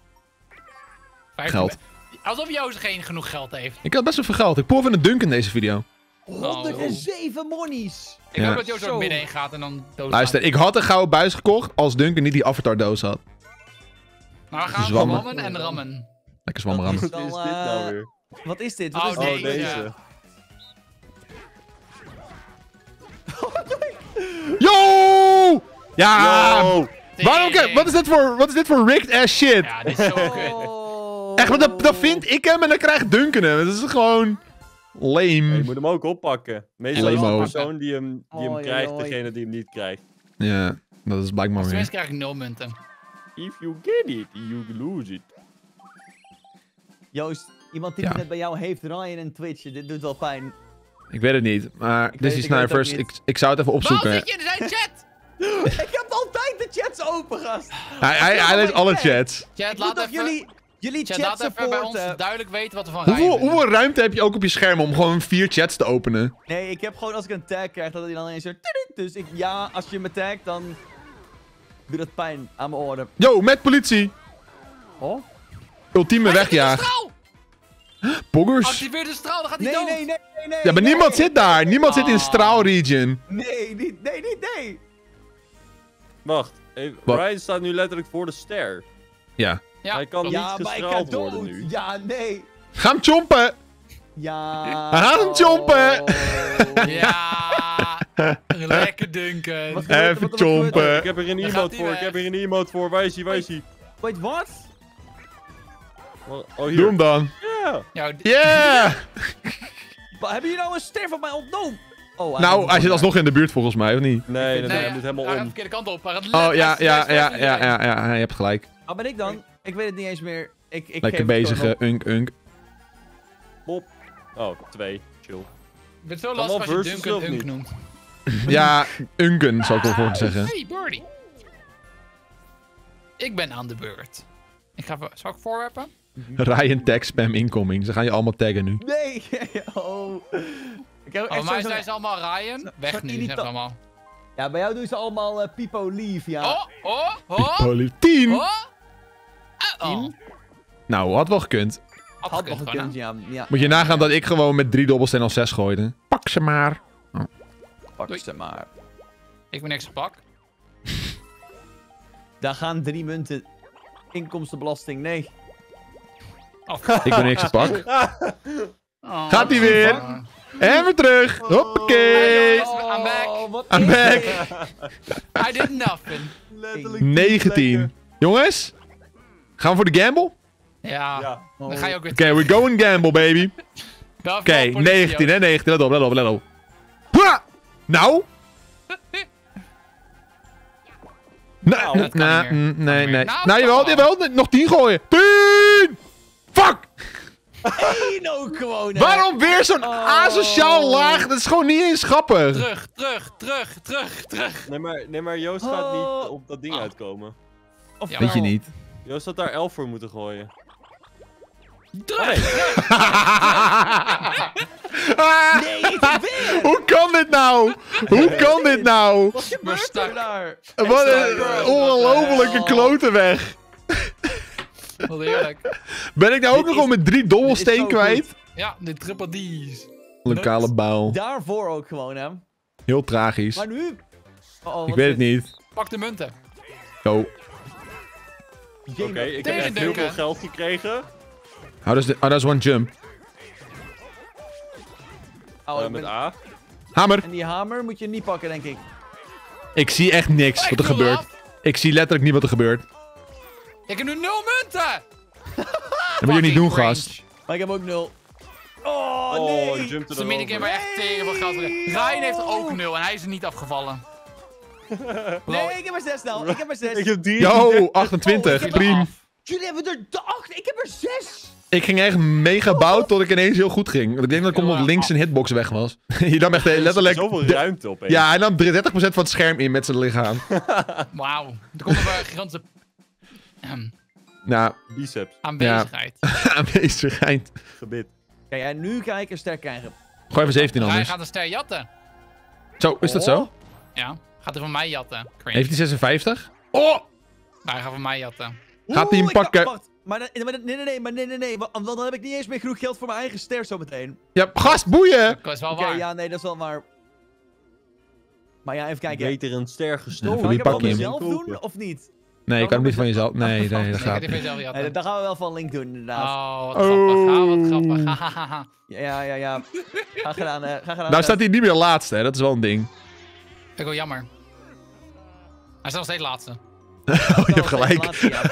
5 Geld. Alsof Joost geen genoeg geld heeft. Ik had best wel veel geld. Ik proef in een Duncan deze video. 107 monies. Ik Ja. hoop dat Joost er Zo. middenin gaat en dan dood Luister, ik had een gouden buis gekocht als Duncan niet die Avatar doos had. Maar we gaan Zwammen. rammen en rammen. Lekker zwammer aan. Dat Wat is wel, dit nou weer? Wat is dit? Oh, Wat is nee. dit? Oh, deze. ja. Yo! Ja! Yo! Waarom, wat is dit voor rigged ass shit? Ja, dit is zo kut. Oh. Echt, want dan vind ik hem en dan krijgt Duncan hem. Dat is gewoon Ja, lame. je moet hem ook oppakken. Meestal is de Lemo. persoon die hem Oei, krijgt, oei. degene die hem niet krijgt. Ja, dat is blijkbaar Tenminste weer. krijg ik 0 munten. If you get it, you lose it. Joost, iemand die Ja. het net bij jou heeft, Ryan en Twitch. Dit doet wel pijn. Ik weet het niet, maar Ik Disney weet het ook Snipers, niet. ik zou het even Waarom opzoeken. zit je in zijn chat? Ik heb altijd de chats open, gast. Hij leest alle chats. Chat, Ik moet laat toch even, jullie chat, chat laat even bij ons supporten. duidelijk weten wat we van Ryan Hoeveel, vinden. hoeveel ruimte heb je ook op je scherm om gewoon 4 chats te openen? Nee, ik heb gewoon als ik een tag krijg, dat hij dan ineens zo... Dus ja, als je me tagt, dan... doet dat pijn aan mijn oren. Yo, met politie! Oh? Ultieme wegjaag. Straal! Poggers. Activeer de straal, dan gaat hij Nee, dood. nee. Ja, maar niemand zit daar. Niemand zit in Ah. straalregion. Nee, niet. Wacht, Wat? Ryan staat nu letterlijk voor de ster. Ja. Ja, Hij kan klopt. Ja, niet maar ik ga gestraald dood. worden nu. Ja, nee. Ga hem chompen! Ja. Hij gaat hem chompen. Ja, lekker Duncan. Wat- Even gebeurt er? chompen. Ik heb er een Dan gaat emote hij voor, weg. ik heb er een emote voor. Waar is hij, waar is hij? Wait, wat? Oh, Doe hier. hem dan. Ja. Ja, Yeah! Hebben jullie nou een ster van mij ontnomen? Oh, Nou, hij zit alsnog in de buurt volgens mij, of niet? Nee, hij moet hij helemaal gaat de om. verkeerde kant op. Hij gaat Oh, ja, hij ja, is ja, weg ja, van iedereen. ja, je hebt gelijk. Waar ben ik dan? Ik weet het niet eens meer. Ik Lekker geef het bezig, gewoon op. unk. Pop. Oh, 2. Chill. Ik vind het zo Kan lastig wel als je versus Duncan of Unk niet? noemt. Ja, unken zou ik wel voor zeggen. Hey, birdie. Ik ben aan de beurt. Ik ga even... Zal ik voorwerpen? Ryan tag spam incoming. Ze gaan je allemaal taggen nu. Nee. Oh. Ik heb Oh, echt maar zo'n- zijn ze allemaal Ryan? Weg zo'n nu, zeggen irritant- ze allemaal. Ja, bij jou doen ze allemaal Pipo Leave, ja. Oh. Holy 10! Oh. Oh. Nou, had wel gekund. Had Had nog gekund gekund, gewoon, hè? ja. Moet je nagaan dat ik gewoon met 3 dobbelsteen al 6 gooide. Pak ze maar. Pak Doei. ze maar. Ik ben niks pak. Daar gaan 3 munten. Inkomstenbelasting, nee. Oh. Ik ben niks pak. Oh. Gaat hij weer? En weer terug. Hoppakee. I'm back. Oh, wat I'm is back. dit? I did nothing. Letterlijk 19. Jongens? Gaan we voor de gamble? Ja. Ja. Dan ga je ook weer Oké, we go and gamble, baby. Oké, 19, hè, 19. Let op, let op, let op. Hua! Nou? dat kan niet meer. Nee. Nou, Nou, jawel, kan wel. jawel. Nog 10 gooien. 10! 1 ook gewoon, hè. Waarom weer zo'n asociaal laag? Dat is gewoon niet eens grappig. Terug. Nee, maar Joost gaat niet op dat ding uitkomen. Of Ja. Weet je niet. Joost had daar 11 voor moeten gooien. Terug. Nee, ik weer. Hoe kan dit nou? Hoe kan dit nou? Wat gebeurt er stuck. daar? Wat een ongelofelijke klotenweg. Wat heerlijk. Ben ik nou ook Dit nog gewoon met 3 dobbelsteen zo kwijt? goed. Ja, de triple D's. Lokale bouw. Daarvoor ook gewoon, hè. Heel tragisch. Maar nu? Ik weet het niet. Pak de munten. Yo. Oké, ik heb echt heel Tegendunken. veel geld gekregen. Dat is one jump. Met A. Hamer. En die hamer moet je niet pakken, denk ik. Ik zie echt niks wat er viel gebeurt. af. Ik zie letterlijk niet wat er gebeurt. Ik heb nu 0 munten. Dat moet je niet doen, Fucking gast. Maar ik heb ook 0. Oh, Oh, nee. ik jumpte Dat is een minigame waar echt tegen veel geld voor is. Ryan heeft ook 0 en hij is er niet afgevallen. Nee, ik heb er 6 nou. Ik heb er 6. Ik heb 3. Yo, 28. ik heb Priem. Jullie hebben er 8. Ik heb er 6. Ik ging echt mega bouw tot ik ineens heel goed ging. Want ik denk dat ik omdat links een hitbox weg was. Je nam echt letterlijk... Zoveel ruimte opeens. Ja, hij nam 30% van het scherm in met zijn lichaam. Wauw. Er komt een gigantische Nou, Biceps. aanwezigheid. aanwezigheid. Gebit. Kan jij nu kijken ster krijgen? Gooi even 17 Ryan anders. gaat een ster jatten. Zo, is dat zo? Ja, gaat hij van mij jatten. Cringe. Heeft hij 56? Oh! Hij gaat van mij jatten. Gaat hij hem ik ga- pakken? Wacht. Maar nee. Want dan heb ik niet eens meer genoeg geld voor mijn eigen ster zometeen. Ja, gast, boeien! Dat is wel Oké, waar. ja, nee, dat is wel waar. Maar ja, even kijken. Beter een ster gestolen. Ja, Mag wie ik hem pak van je hem? mezelf doen, of niet? Nee, ik kan hem niet van jezelf. Nee, dat Nee, gaat ik ga die van jezelf jatten. Nee, dat gaan we wel van Link doen, inderdaad. Oh, wat grappig. Ah, wat grappig. Hahaha. Ja. Ga gedaan, ga gedaan. Nou staat hij niet meer laatste, hè. Dat is wel een ding. Vind ik wel jammer. Hij is nog steeds laatste. Oh, je hebt gelijk.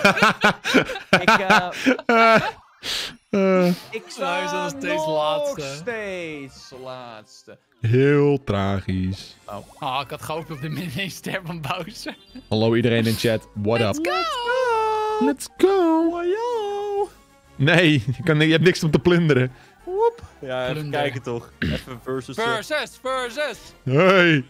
Ik Hij is sta nog steeds nog laatste. steeds laatste. Heel tragisch. Oh, ik had gehoopt op de min 1 ster van Bowser. Hallo iedereen in chat. What up? Let's go! Nee, je hebt niks om te plunderen. Ja, even Plunder. kijken toch. Even versus. Versus. Hey!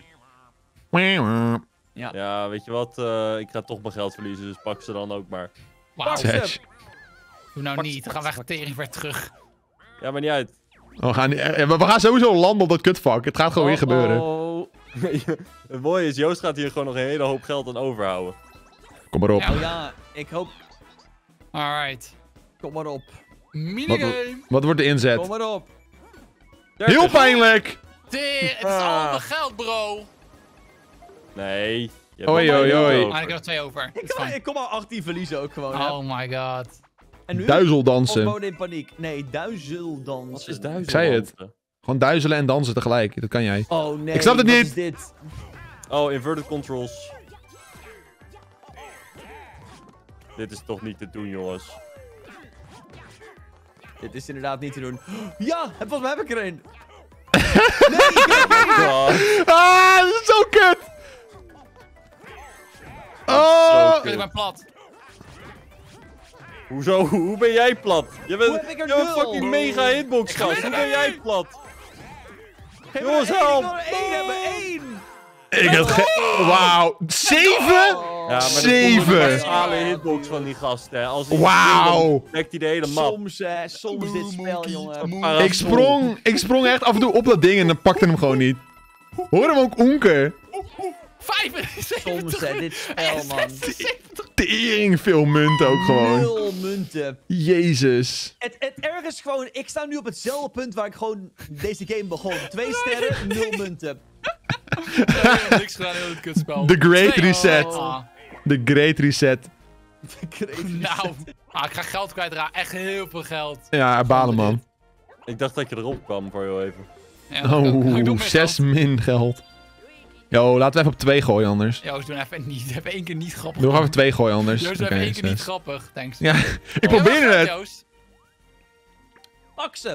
Ja, weet je wat? Ik ga toch mijn geld verliezen, dus pak ze dan ook maar. Wauw. Sedge. Doe nou niet. Dan gaan we echt tering weer terug. Ja, maar niet uit. We gaan sowieso landen op dat kutvak. Het gaat gewoon weer gebeuren. Het mooie is, Joost gaat hier gewoon nog een hele hoop geld aan overhouden. Kom maar op. Ja. Oh ja, ik hoop... Alright. Kom maar op. Minigame. Wat wordt de inzet? Kom maar op. Heel pijnlijk! Het is allemaal geld, bro. Nee. Je hebt Oei, nog oei, maar oei. één Ah, ik over. heb er 2 over. Dat is fijn. Ik kom al 18 verliezen ook gewoon. hè. Oh my god. En nu? Duizeldansen. Opbouwen in paniek. Nee, duizeldansen. Wat is 1000? Ik zei het. Gewoon duizelen en dansen tegelijk. Dat kan jij. Oh nee. Ik snap het wat niet. is dit? Oh, inverted controls. Dit is toch niet te doen, jongens. Dit is inderdaad niet te doen. Ja, volgens mij heb ik er een. God. Ah, dat is zo kut! Oh! Ik ben plat. Hoezo? Hoe ben jij plat? Je bent, Hoe heb ik er je bent nul? fucking mega hitbox, gast. Hoe ben jij plat? Geef Jongens, me er één, help! Ik wil er één hebben, één! Ik had Wauw. 7? Ja, maar Zeven. dat is de maximale hitbox van die gast, hè. Als hij Wauw. dekt hij de hele map. Soms dit spel, jongen. Parasol. Ik sprong echt af en toe op dat ding en dan pakte hem gewoon niet. Hoor hem ook onken. 75. Soms, hè, dit spel, man. Tering veel munten ook gewoon. 0 munten. Jezus. Het erg is gewoon, ik sta nu op hetzelfde punt waar ik gewoon deze game begon. 2 sterren, 0 munten. Niks gedaan in het kutspel. The Great 2. Reset. Ah, The Great Reset. nou, ik ga geld kwijtraken. Echt heel veel geld. Ja, balen man. Ik dacht dat je erop kwam voor heel even. Ja, dat ook. Ik doe Oh, meer 6 geld. min geld. Yo, laten we even op 2 gooien anders. Joost, doe even niet. Even 1 keer niet grappig. Doe nog even 2 gooien anders. Joost, doe Oké, even 1 keer niet 6. grappig. Thanks. Ja, ik Ja, probeer wat het. Joost? Pak ze.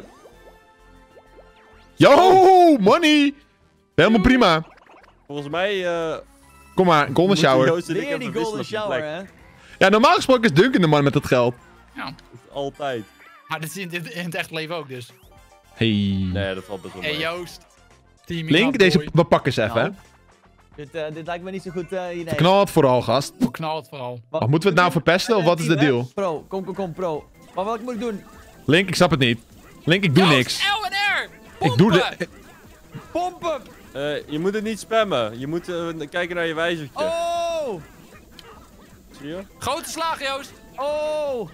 Yo, money. Helemaal prima. Volgens mij... Kom maar, golden moeten shower. Joost en ik Weer even die wisselen golden van plek. shower, hè. Ja, normaal gesproken is Duncan de man met het geld. Ja. Altijd. Maar dit is in het echt leven ook dus. Hey. Nee, dat valt best wel Hey mee. Joost. Teaming Link, up, deze, boy. we pakken ze even, hè. Nou, dit lijkt me niet zo goed idee. Knal het vooral, gast. Knal het vooral. Wat- Of moeten we het nou verpesten, of wat is de Team, hè? deal? Pro, kom, pro. Maar wat moet ik doen? Link, ik snap het niet. Link, ik doe Joost, niks. L en R! Ik doe Pompen! de... Pompen! Je moet het niet spammen. Je moet kijken naar je wijzertje. Oh! Zie je? Grote slag, Joost. Oh!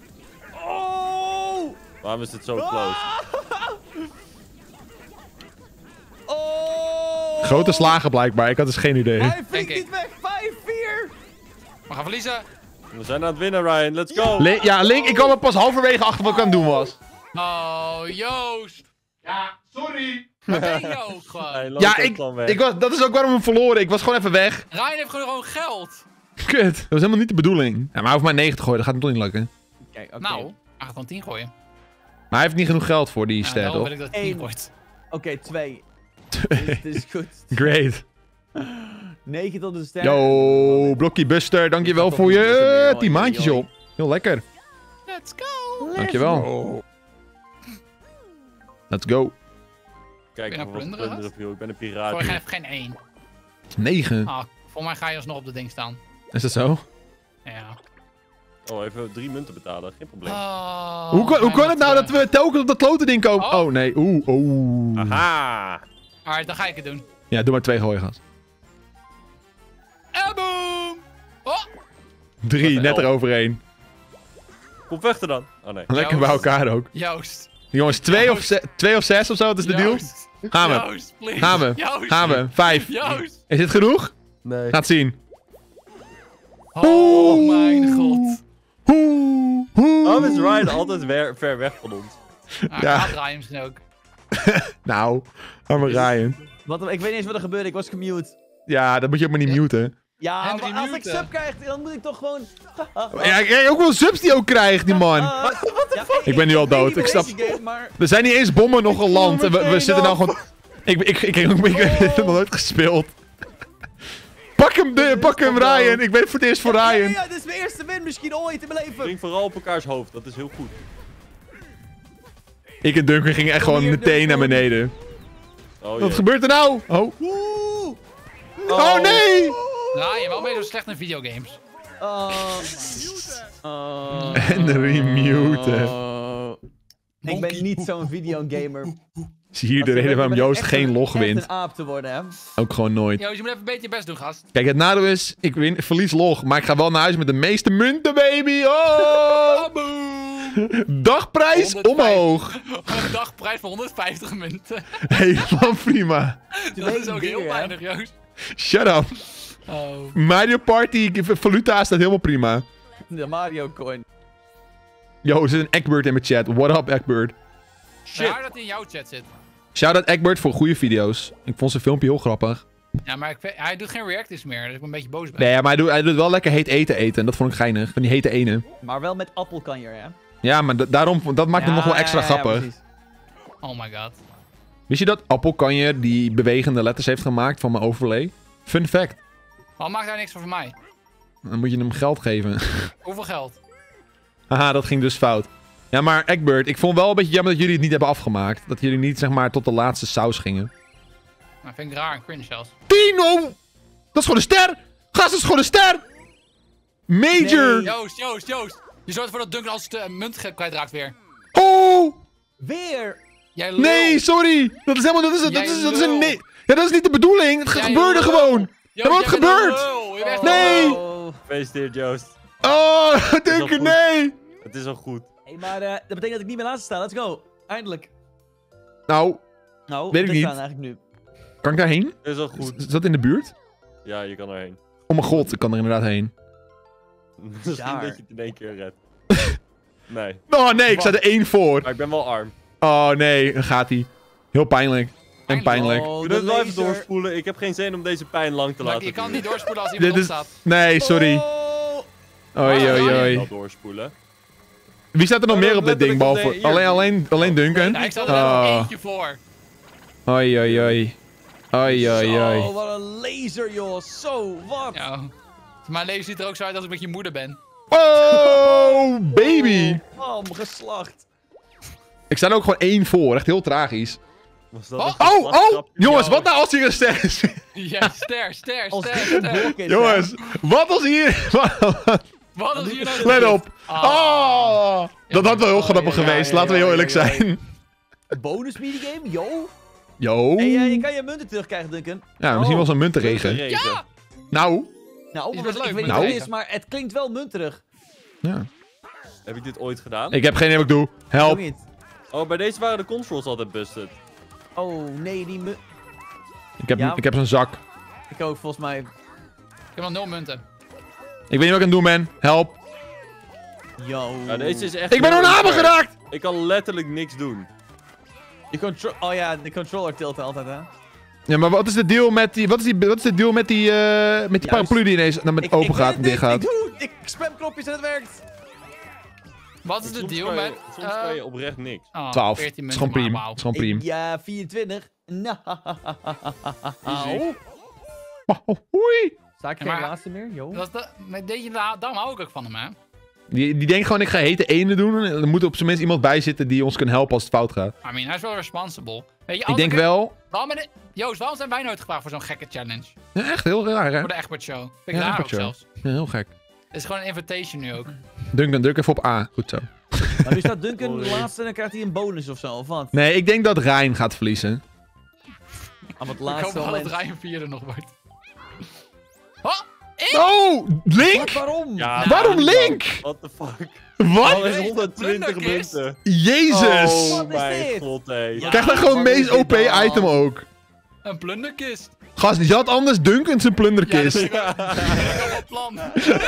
Oh! Waarom is het zo close? Oh! Grote slagen blijkbaar, ik had dus geen idee. Hij vliegt Denk ik. niet weg. 5-4! We gaan verliezen. We zijn aan het winnen, Ryan. Let's go! Ja, Link, ik kwam er pas halverwege achter wat ik aan het doen was. Oh, Joost. Ja, sorry. Waar ben je ook gewoon? Hij loopt Ja, ook gewoon weg. dat is ook waarom we verloren. Ik was gewoon even weg. Ryan heeft gewoon geld. Kut, dat was helemaal niet de bedoeling. Ja, maar hij hoeft maar 9 te gooien, dat gaat hem toch niet lukken. Oké. Nou, hij gaat gewoon 10 gooien. Maar hij heeft niet genoeg geld voor die Ja, ster, daarom toch? wil ik dat hij 10 Eén. gooit. Oké, 2. Dit is goed. Great. 9 tot de ster. Yo, Blokkie Buster, dankjewel voor je 10 maandjes, joh. Heel lekker. Let's go. Dankjewel. Let's go. Kijk, Ben je wat nou plunderen, plunderen, joh. Ik ben een piraat. Gooi hier. geen, geen 1. 9. Ah, voor mij ga je alsnog op dat ding staan. Is dat zo? Ja. Oh, even 3 munten betalen. Geen probleem. Oh, Hoe kan het nou dat we telkens op dat klote ding komen? Oh. Oh, nee. Oeh. Aha! Alright, dan ga ik het doen. Ja, doe maar 2 gooien, gast. En boom! Oh! 3, Wat net de hel. eroverheen. Kom vechten dan. Oh nee. Lekker bij elkaar ook. Joost. Jongens, 2 of 6 of zo, wat is de deal? Joost. Gaan we. Joost, please. Gaan we. Joost. Gaan we. 5. Joost. Is dit genoeg? Nee. Gaat zien. Oh mijn god. Waarom is Ryan altijd ver weg van ons? Ah, Ja. ja. Ik draai misschien ook. Nou, arme Ryan. Ik weet niet eens wat er gebeurde. Ik was gemute. Ja, dat moet je ook maar niet muten. Ja, Henry maar als ik muten. sub krijg, dan moet ik toch gewoon... Ja, kijk, ook wel subs die ook krijgt, die man. Ik ben nu al dood, ik snap- Maar... Er zijn niet eens bommen nog geland. En we zitten nou gewoon... Ik heb het nog nooit gespeeld. Pak hem, Ryan. Ik ben voor het eerst voor Ryan. Ja, dit is mijn eerste win misschien ooit in mijn leven. Spring vooral op elkaars hoofd. Dat is heel goed. Ik en Duncan gingen echt gewoon hier, meteen naar Duncan. beneden. Oh, Wat jee. gebeurt er nou? Oh. Oeh. Oh nee! Ryan, waarom ben je zo slecht in videogames? Henry muten. Ik ben niet zo'n videogamer. Zie hier de reden waarom Joost geen log Echt wint. een aap te worden, hè. Ook gewoon nooit. Joost, je moet even een beetje je best doen, gast. Kijk, het nadeel is, ik verlies log, maar ik ga wel naar huis met de meeste munten, baby. Oh! Dagprijs 150. omhoog. Een dagprijs van 150 munten. Helemaal prima. Dat is ook heel bier, hè? weinig, Joost. Shut up. Oh. Mario Party valuta staat helemaal prima. De Mario coin. Yo, er zit een Egbert in mijn chat. What up, Egbert? Raar dat hij in jouw chat zit. Shout-out Egbert voor goede video's. Ik vond zijn filmpje heel grappig. Ja, maar hij doet geen reacties meer, dus ik ben een beetje boos ben. Nee, ja, maar hij doet wel lekker heet eten eten. En dat vond ik geinig. Van die hete ene. Maar wel met appelkanjer, hè. Ja, maar daarom, dat maakt hem nog wel extra grappig. precies. Oh my god. Wist je dat Appelkanjer die bewegende letters heeft gemaakt van mijn overlay? Fun fact. Waarom maakt hij niks voor mij? Dan moet je hem geld geven. Hoeveel geld? Haha, dat ging dus fout. Ja, maar Egbert, ik vond wel een beetje jammer dat jullie het niet hebben afgemaakt. Dat jullie niet, zeg maar, tot de laatste saus gingen. Nou, vind ik raar en cringe zelfs. 10! Oh! Dat is gewoon een ster! Gast, dat is gewoon een ster! Major! Nee. Joost. Je zorgt ervoor dat Duncan als de munt kwijtraakt weer. Oh! Weer! Jij lul. Nee, sorry! Dat is helemaal... Dat is Jij een... lul. Nee. Ja, dat is niet de bedoeling. Het Jij gebeurde lul. gewoon. Joost, wat jij bent gebeurt? een lul. Je bent echt Nee. een lul. Oh. Gefeliciteerd, Joost. Oh, Duncan, goed. nee! Het is al goed. Hey, maar dat betekent dat ik niet meer laatste sta. Let's go. Eindelijk. Nou, Nou, Weet ik dit niet. staan eigenlijk nu. kan ik daarheen? Het is al goed. Is dat in de buurt? Ja, je kan erheen. Oh mijn god, ik kan er inderdaad heen. Misschien Daar. dat je het in één keer redt. Nee. Oh nee, ik sta er 1 voor. Maar ik ben wel arm. Oh nee, dan gaat hij. Heel pijnlijk. En pijnlijk. Oh, We de kunnen het wel even laser. doorspoelen. Ik heb geen zin om deze pijn lang te Maar laten je kan duren. niet doorspoelen als iemand Dit is... opstaat. Nee, sorry. Oh. Oei, oei, Ik oei. wel doorspoelen. Wie staat er nog Oh, meer op dit ding, letterlijk behalve... op de- hier. Alleen Duncan? Ja, ik sta er Oh. wel eentje voor. Oei, oei, oei. Oei, oei, oei. Oh, wat een laser, joh. Zo, wat? Ja. Mijn leven ziet er ook zo uit als ik met je moeder ben. Oh, baby. Bam, geslacht. Ik sta er ook gewoon 1 voor. Echt heel tragisch. Was dat Oh, echt een platgrapje? Jongens, Yo. wat nou als hier een ster is? Ja, ster. Als het een blok is, Jongens, wat als hier... Wat is hier nou? Let op. Ah. Oh. Dat had wel heel grappig ja, geweest. ja, Laten we ja, heel ja, eerlijk ja. zijn. Bonus minigame, yo. Yo. Hey, je kan je munten terugkrijgen, Duncan. Ja, misschien wel zo'n muntenregen. Ja! Nou. Nou, Is want best ik leuk, weet niet nou. wat het is, maar het klinkt wel munterig. Ja. Heb ik dit ooit gedaan? Ik heb geen idee wat ik doe. Help. Doe niet. Oh, bij deze waren de controls altijd busted. Oh, nee, die munt. Ik heb zo'n zak. Ik ook, volgens mij. Ik heb nog 0 munten. Ik weet niet wat ik aan het doen ben. Help. Yo. Ja, deze is echt... Ik ben heel door een hamer unfair. geraakt. Ik kan letterlijk niks doen. Oh ja, de controller tilt altijd, hè. Ja, maar wat is de deal met die... Wat is de deal met die paraplu die ineens open gaat en dicht gaat? Ik spam knopjes en het werkt. Wat is de Soms deal kan je- met... Soms kan je oprecht niks. 12. 14 Het is munten, gewoon prima. maar Het is gewoon prima. Ja, 24. Nou. Oei. Sta ik Ja, geen maar- laatste meer, yo. Dat is daarom hou ik ook van hem, hè. Die denkt gewoon, ik ga hete ene doen. En er moet op zijn minst iemand bij zitten die ons kan helpen als het fout gaat. I mean, hij is wel responsible. Weet je, Ik als denk wel... Joost, waarom zijn wij nooit gevraagd voor zo'n gekke challenge? Ja, echt heel raar, hè? Voor de Egbert Show. Vind ik Ja, raar Egbert ook Show. zelfs. Ja, heel gek. Het is gewoon een invitation nu ook. Duncan, druk even op A. Goed zo. Maar nu staat Duncan de Sorry. laatste en dan krijgt hij een bonus of zo, of wat? Nee, ik denk dat Rijn gaat verliezen. Ah, wat Ik hoop laatste wel dat alleen. Ryan 4 er nog wordt. Oh! Oh, Link? Wat, waarom? Ja, Waarom man. Link? What the fuck? Wat? Al is 120 Plunderkist. munten. Jezus! Oh Wat is mijn dit? god, hé. Ja. Krijg dan gewoon het meest OP item ook. Een plunderkist. Gast, je had anders Duncan zijn plunderkist. Ja, dat is een plan.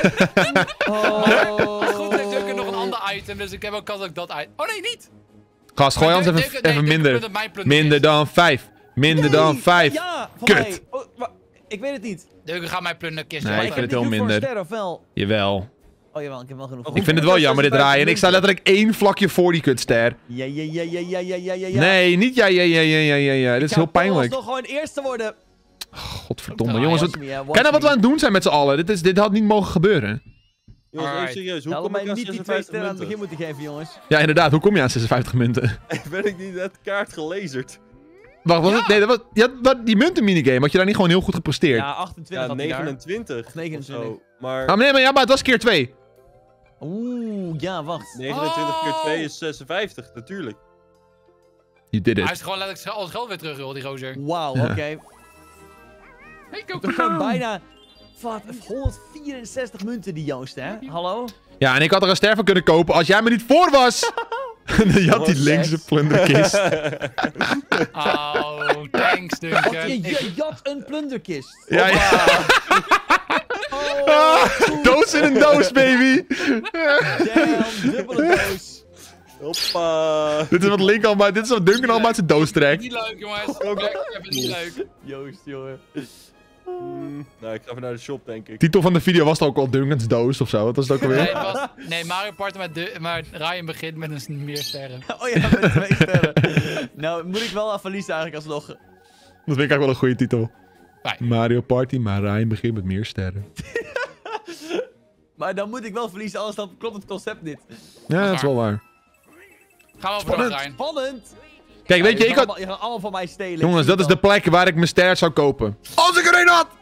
Oh. Goed, heeft Duncan nog een ander item, dus ik heb ook kans dat ik dat item... Oh nee, niet! Gast, gooi anders Duncan- even nee, Duncan minder. plundert mijn plunderkist. Minder dan 5. Minder dan 5. Ja, van Kut. mij. Oh, ik weet het niet. Duncan gaat mijn plunderkist. Nee, helpen. ik vind het niet heel goed voor een minder. ster, of wel? Jawel. Oh jawel, ik heb wel genoeg. Ik vind het wel jammer dit draaien. En ik sta letterlijk 1 vlakje voor die kutster. Ja. Nee, niet ja. Dit is heel pijnlijk. nog gewoon eerste worden. Godverdomme. Watch Jongens, Watch me, ja, watch kijk nou wat me. we aan het doen zijn met z'n allen. Dit had niet mogen gebeuren. Jongens, Alright. even serieus. Hoe Ja, kom mij ik aan niet die 2 56 sterren aan het begin munten? moeten geven, jongens. Ja, inderdaad. Hoe kom je aan 56 munten? Ben ik niet net kaart gelazerd? Wacht, was Ja. het? Nee, die munten minigame. Had je daar niet gewoon heel goed gepresteerd? Ja, 28 Ja, had hij daar. 29. Of 29. of zo. Maar Ah, nee, maar het was keer 2. Oeh, ja, wacht. 29 keer Oh. 2 is 56, natuurlijk. You did Hij it. is gewoon letterlijk al het geld weer terug, joh, die gozer. Wauw, Ja. oké. Hey, Toch gewoon bijna... Wat, 164 munten die Joost, hè? Hallo? Ja, en ik had er een ster van kunnen kopen als jij me niet voor was. Je had die linkse plunderkist. Oh, thanks, Duncan. Je jat een plunderkist. Ja, ja. Oh, Doos in een doos, baby. damn, dubbele doos. Hoppa. Dit is wat Link al maar, dit is wat Duncan al uit zijn doos trekt. Niet leuk, jongens. Ik vind het niet leuk. Joost, jongen. Nou, ik ga even naar de shop, denk ik. Titel van de video was het ook al Duncan's doos of zo. Wat was het ook Nee, alweer? het was, nee, Mario Party maar Ryan begint met een meer sterren. Oh ja, met 2 sterren. Nou, moet ik wel aan verliezen eigenlijk alsnog. Dat vind ik eigenlijk wel een goede titel. Fijn. Mario Party, maar Ryan begint met meer sterren. Maar dan moet ik wel verliezen, anders dan klopt het concept niet. Ja, dat is wel waar. Gaan we over door, Ryan. Spannend! Kijk, weet je, ik had... Je gaat allemaal van mij stelen. Jongens, dat is de plek waar ik mijn ster zou kopen. Als ik er een had!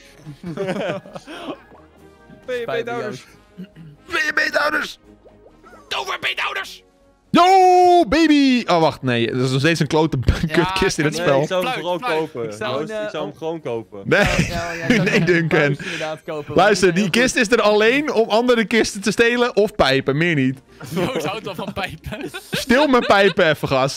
PB-downers. BB-downers! Over beethouders! Yo, baby! Oh, wacht, nee. Er is nog steeds een klote kutkist in het nee, spel. Ik zou hem Fluit, gewoon fluit. kopen. Ik zou Joost, een, ik zou hem gewoon kopen. Nee, nee, Duncan. Luister, die kist is er alleen om andere kisten te stelen of pijpen, meer niet. Joost houdt wel van pijpen. Stil mijn pijpen even, gast.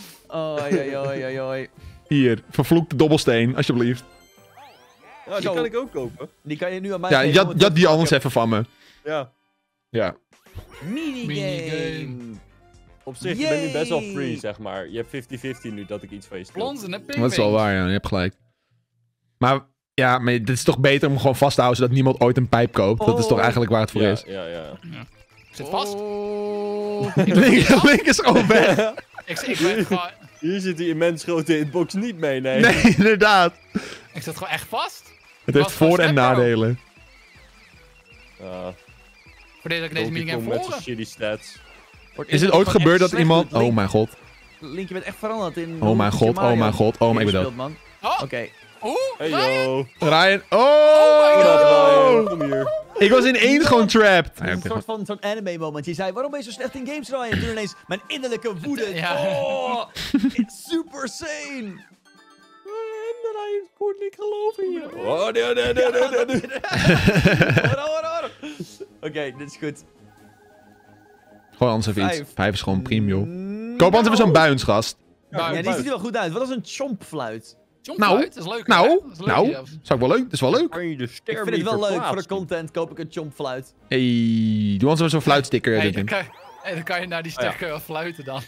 Oi. Hier, vervloekte dobbelsteen, alsjeblieft. Ja, die Zo. kan ik ook kopen. Die kan je nu aan mij Ja, geven, jat want die het- anders even van me. Ja. Ja. Minigame. Minigame. Op zich, je bent nu best wel Yay. free, zeg maar. Je hebt 50-50 nu dat ik iets van je speel. Plons en een ping. Dat is wel waar, ja. Je hebt gelijk. Maar, ja, maar dit is toch beter om gewoon vast te houden zodat niemand ooit een pijp koopt. Dat is toch Oh. eigenlijk waar het voor Ja, is. ja. Zit vast. Oh. Link is gewoon weg. Ik ben gewoon... Hier zit die immens grote hitbox niet mee, nee. Nee, inderdaad. Ik zit gewoon echt vast. Het heeft Was gewoon voor- en snap, bro. nadelen. Voor deze dat ik deze Donkey minigame Kong met zijn verloren. shitty stats. Is het ooit gebeurd dat iemand... Oh mijn god. Link, je bent echt veranderd in... Oh mijn god, oh mijn god. Oh, ik ben dood. Man. Oh, Oké. Hey yo. Ryan. Ryan, Oh! kom hier. Ik was ineens gewoon trapped. Het is een soort van anime moment. Je zei, waarom ben je zo slecht in games, Ryan? En toen ineens, mijn innerlijke woede. Ja. Oh, it's super sane. Ryan, ik geloof in je. Oh, nee. Hoor. Oké, dit is goed. Gewoon anders even iets. 5 is gewoon premium. Mm, Koop anders even zo'n buins, gast. Ja, die ziet er wel goed uit. Wat is een chompfluit? Chompfluit, dat is leuk. Nou, hè? Dat is leuk, nou. ja. Zou ik wel leuk. Dat is wel leuk. Kan je de Ik ster vind het wel leuk. Voor de verplaatsen? content koop ik een chompfluit. Hey, doe ons even zo'n fluitsticker. Hey, erin. dan kan je naar die sterke wel fluiten dan.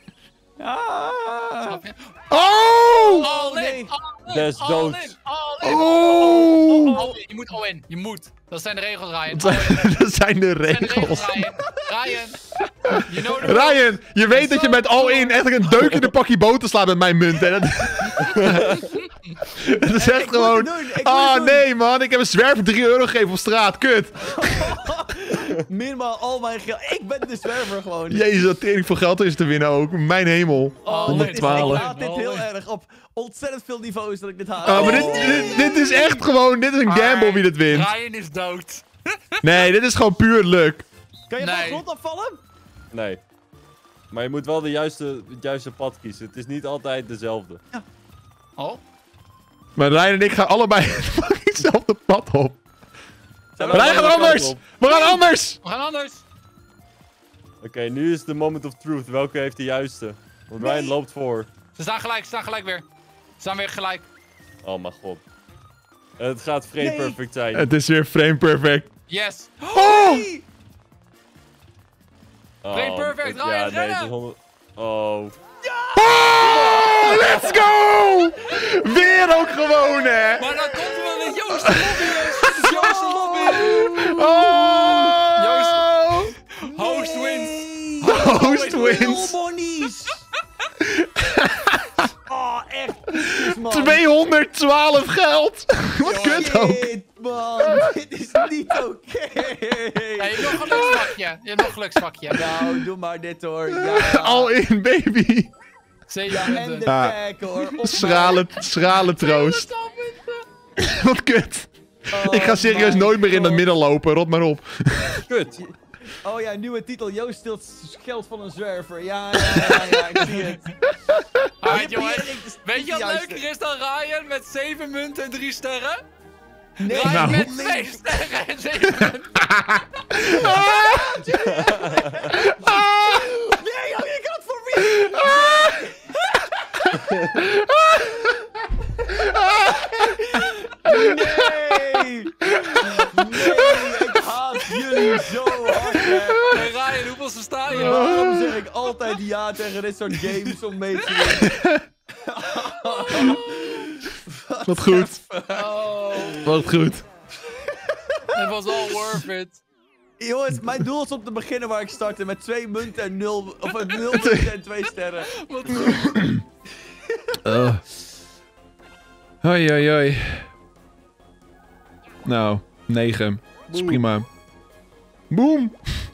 Ah. Snap je? Oh! All in, nee. all in, Dat is all dood. in, all in. Oh! All in. Je moet all in. Je moet. Dat zijn de regels, Ryan. All in. Dat zijn de Dat zijn de regels. Ryan. You know the rules. Ryan, je weet dat je met all-in echt een deuk in een pakje boter slaat met mijn munt. En het is echt gewoon... Ah, nee man, ik heb een zwerver 3 euro gegeven op straat. Kut. Minimaal al mijn geld. Ik ben de zwerver gewoon. Jezus, dat tering veel geld is te winnen ook. Mijn hemel. Oh, 112. Ik haat dit heel erg op ontzettend veel niveaus dat ik dit haat. Ah, maar dit is echt gewoon... Dit is een gamble wie dit wint. Ryan is dood. Nee, dit is gewoon puur luck. Kan je van de Nee. grond afvallen? Nee. Maar je moet wel het juiste pad kiezen. Het is niet altijd dezelfde. Oh. Maar Ryan en ik gaan allebei hetzelfde pad op. Zijn Ryan gaat allebei anders! kant op. We gaan anders! We gaan anders. Oké, nu is de moment of truth. Welke heeft de juiste? Want Ryan loopt voor. Ze staan gelijk weer. Ze staan weer gelijk. Oh mijn god. Het gaat frame perfect zijn. Het is weer frame perfect. Yes. Oh! Oh, Frame perfect, ja, Ryan, nee, het is rennen! 100... Oh. Oh, let's go! Weer ook gewoon, hè? Maar dan komt er met Joost de lobby. Dit is Joost de lobby. Oh! Joost. Host wins. Host wins. Monies. Oh, echt. Precies, man. 212 geld! Wat kut ook. Shit, man. Dit is niet oké. Ja, je hebt nog een geluksvakje. Je hebt nog een geluksvakje. Nou, doe maar dit hoor. Ja. All in, baby. 7 En de punten. pack hoor. Op Schrale troost. Wat kut. maar. Ik ga serieus my nooit meer in dat God. midden lopen. Rot maar op. Kut. Oh ja, nieuwe titel. Joost steelt geld van een zwerver. Ja, ik zie het. Alright, jongens. Hier, ik- Weet je wat juiste. leuker is dan Ryan met 7 munten en 3 sterren? Nee, Ryan Nou. met 2 sterren en 7 munten. Nee, joh, je kan het voor wie? Nee! Nee, ik haat jullie zo hard, hè. Hey Ryan, hoeveelste sta je? Waarom zeg ik altijd ja tegen dit soort games om mee te doen? Wat goed. Oh, Wat goed. het was all worth it. Jongens, mijn doel is om te beginnen waar ik startte met 2 munten en 0, of 0 munten en 2 sterren. Wat goed. Hoi, hoi, hoi. Nou, 9. Dat is prima. Boom.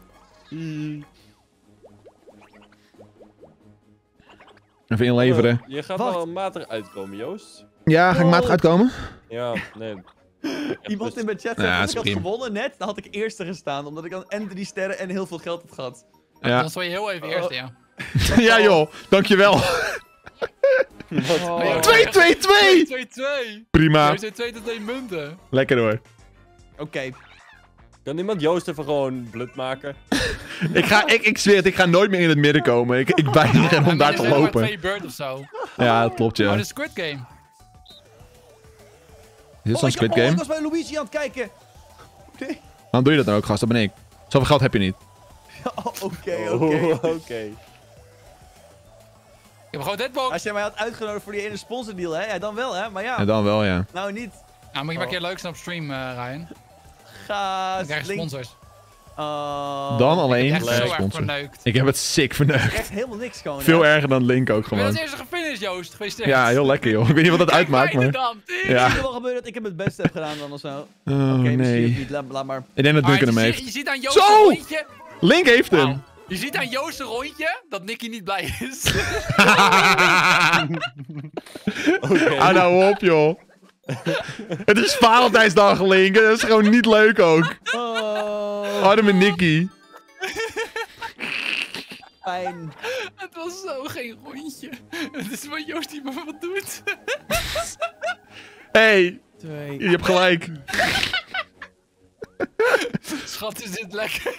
Even inleveren. Je gaat Wacht. wel matig uitkomen, Joost. Ja, ga ik matig uitkomen? Ja, nee. Iemand in mijn chat Ja, zei, als is ik had prima. gewonnen net, dan had ik eerste gestaan. Omdat ik dan en 3 sterren en heel veel geld had gehad. Ja. Dan stond je heel even eerst, ja. Ja joh, dankjewel. Oh. 2-2-2! 2-2. Prima. Er zijn 2 munten. Lekker hoor. Oké. Kan iemand Joost even gewoon blut maken? Ik zweer het, ik ga nooit meer in het midden komen. Ik weiger om daar te Er zijn maar lopen. 2 bird of zo. Ja, dat klopt Oh, ja. de Squid Game. Is dit zo'n Squid Ik Game? was bij Luigi aan het kijken. Nee. Waarom doe je dat nou ook, gast? Dat ben ik. Zoveel geld heb je niet. Oké. Oké. Ik heb gewoon Deadbox. Als jij mij had uitgenodigd voor die ene sponsordeal, hè? Ja, dan wel, hè? Maar ja, En dan wel, ja. nou niet. Nou, moet je maar een keer leuk zijn op stream, Ryan. Ga Dan krijg je link- sponsors. Dan alleen Echt zo erg sponsor. verneukt. Ik heb het sick verneukt. Echt helemaal niks gewoon. Veel hè? erger dan Link ook Ik ben als gewoon. eerste gefinished, Joost. Gefeliciteerd. Ja, heel lekker joh. Ik weet niet wat dat Kijk uitmaakt, mij er maar... dan. Ja. Het kan wel gebeuren dat ik hem het beste heb gedaan dan of zo. Oh Oké, misschien ook nee. niet. Laat maar. Ik denk dat Duncan hem Maar heeft. je ziet aan Joost Zo! een rondje. Link heeft hem. Je ziet aan Joost een rondje dat Nicky niet blij is. Hou nou op, joh. Het is Valentijnsdag, Link. Dat is gewoon niet leuk ook. Arme Nicky. Fijn. Het was zo geen rondje. Het is wat Joost die maar wat doet. Hey, 2. je hebt gelijk. Schat, is dit lekker?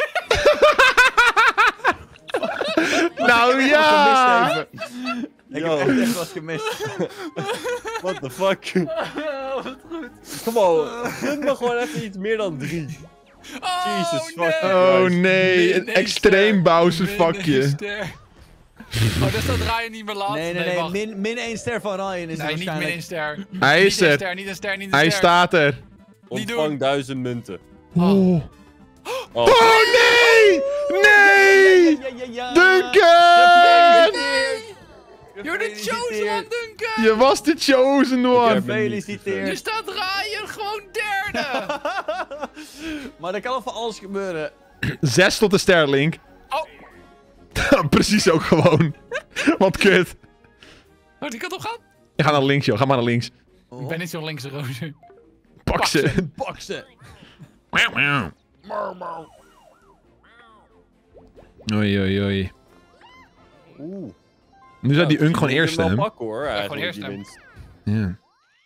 Nou ja. Ik heb echt wat gemist. What the fuck? Wat goed. Kom op, gun me gewoon even iets meer dan 3. Oh, Jesus nee. fucking Oh Christ. nee, een extreem Bowser vakje. Oh, dus dat Ryan niet meer laat? Nee. Wacht. Min 1 ster van Ryan is het Nee, niet waarschijnlijk. min 1 ster. Hij is Niet een er. ster, niet een ster, niet een Hij ster. staat er. Niet doen. Ontvang 1000 munten. Oh. Oh. Oh nee! Nee! Ja. Duncan! You're the chosen one, Duncan! Je was de chosen one. Je Gefeliciteerd. staat Ryan gewoon derde! Maar er kan al van alles gebeuren. 6 tot de ster, Link. Oh, Precies ook gewoon. Wat kut. oh, die kan toch gaan? Je gaat naar links, joh. Ga maar naar links. Ik ben niet zo'n linkse roze. Pak ze. Pak ze. Oei, oei, oei. Oeh. Nu zou die Unk gewoon moet je eerst hem wel hem. pakken hoor, eigenlijk, eerst die hem. winst. Ja.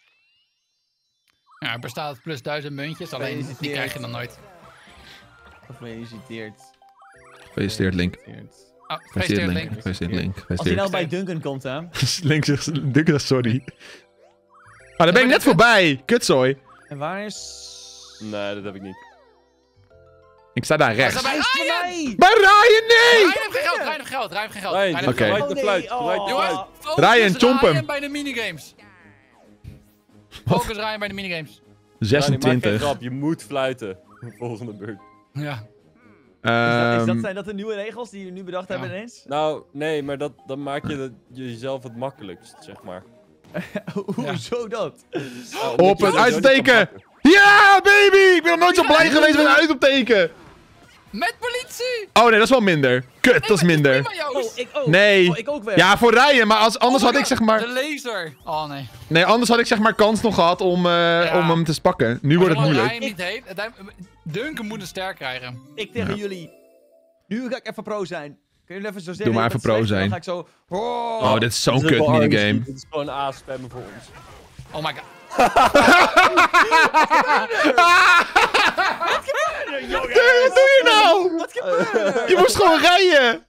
Ja, er bestaat het plus 1000 muntjes, alleen die krijg je dan nooit. Gefeliciteerd. Gefeliciteerd, Link. Oh, Gefeliciteerd, Link. Gefeliciteerd, Link. Als hij Gefeliciteerd. nou bij Duncan komt, hè. Link zegt, Duncan, sorry. Maar daar ben ik net voorbij. Kutzooi. En waar is... Nee, dat heb ik niet. Ik sta daar Hij rechts. staat bij Ryan! Maar Ryan, nee! Ryan heeft geen geld, Ryan heeft geen geld, Ryan heeft geen geld. Ryan, Ryan heeft Oké. geen gebruik geld. de fluit, gebruik de Jongens, fluit. focus Ryan, chomp hem. bij de minigames. Focus Ryan bij de minigames. Ryan, maak geen 26. grap, je moet fluiten. Volgende beurt. Ja. Zijn dat de nieuwe regels die we nu bedacht hebben ineens? Nou, nee, maar dan maak je jezelf het makkelijkst, zeg maar. Hoezo dat? Nou, Op omdat je het sowieso niet kan uitroepteken! pakken. Ja, baby! Ik ben nog nooit zo blij geweest met een uitroepteken. Met politie! Oh nee, dat is wel minder. Kut, dat is minder. Prima, Joost. ik ook. Nee. Oh, ik ook weer. Ja, voor Ryan, maar anders Oh my had ik God, zeg maar... De laser. Oh nee. Nee, anders had ik zeg maar kans nog gehad om hem te pakken. Nu wordt het Zolang moeilijk. Ryan niet heeft, Duncan moet een ster krijgen. Ik tegen jullie. Nu ga ik even pro zijn. Kun je even zo zeggen? Doe maar ik even ben pro slecht, zijn. Dan ga ik zo... Oh, dit is zo'n Dit is kut wel arm minigame. misschien. Dit is gewoon A-spammen voor ons. Oh my god. Wat doe je nou? Wat gebeurt er? Je moest gewoon rijden.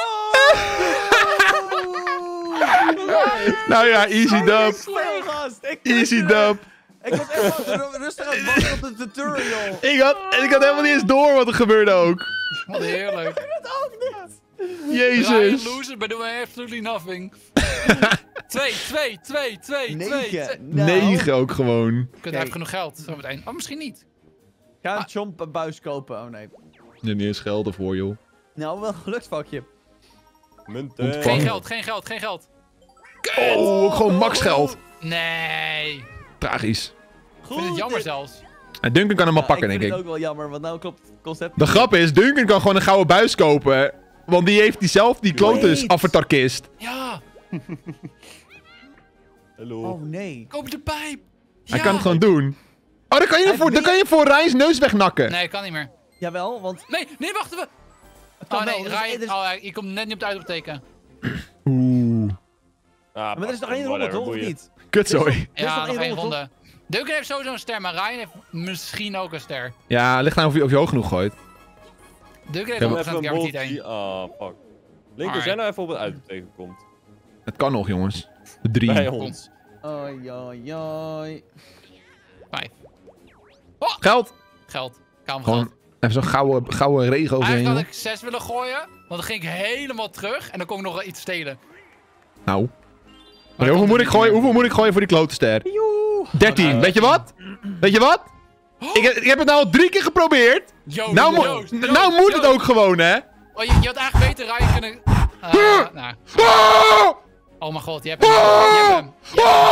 Nou ja, easy dub. Slim, gast. Easy dub. Ik was echt wel rustig aan het wachten op de tutorial. Ik had helemaal niet eens door wat er gebeurde ook. Wat heerlijk. Ook niet. Ryan Jezus. loser, but doing absolutely nothing. 2. 9. 9 ook gewoon. Hij heeft genoeg geld, zo meteen. Oh, misschien niet. Ga een chompbuis kopen. Oh nee. Ja, niet eens geld ervoor, joh. Nou, wel een geluksvakje. Munten. Ontvang. Geen geld. Oh, gewoon max geld. Nee. Tragisch. Ik vind het jammer zelfs. En Duncan kan hem al pakken, ik denk vind ik. het ook wel jammer, want nou klopt het concept. De grap is, Duncan kan gewoon een gouden buis kopen. Want die heeft die zelf die Clotus Wait. avatarkist. Ja. Hallo. Oh nee. Koop de pijp. Hij Ja. kan het gewoon doen. Oh, dan kan je voor Ryan's neus wegnakken. Nee, kan niet meer. Jawel, want... Nee, wacht even. Het kan Oh wel, nee, dus- Ryan. dus- Oh, je komt net niet op het uitroepteken. Oeh. Maar er is nog één ronde, toch? Of niet? Kutzooi. is Ja, nog nog één één ronde, ronde. Duncan heeft sowieso een ster, maar Ryan heeft misschien ook een ster. Ja, ligt aan of je hoog genoeg gooit. Duncan heeft Ja, ook maar een guaranteed 1. Ah, fuck. Link, als jij nou even op het uitroepteken komt. Het kan nog, jongens. 3. Bij ons. Oi, oi, oi. 5. Geld. Geld. Kalm Gewoon geld. even zo'n gouden regen overheen, Eigenlijk had joh. ik 6 willen gooien, want dan ging ik helemaal terug en dan kon ik nog wel iets stelen. Nou. Oké, hoeveel moet ik gooien voor die klote ster? 13. Weet je wat? Weet je wat? Ik heb het nou al 3 keer geprobeerd. Joost, Nou moet het ook gewoon, hè? Oh, je had eigenlijk beter Ryan kunnen... nou. Oh! Oh mijn god, je hebt hem. Je hebt hem.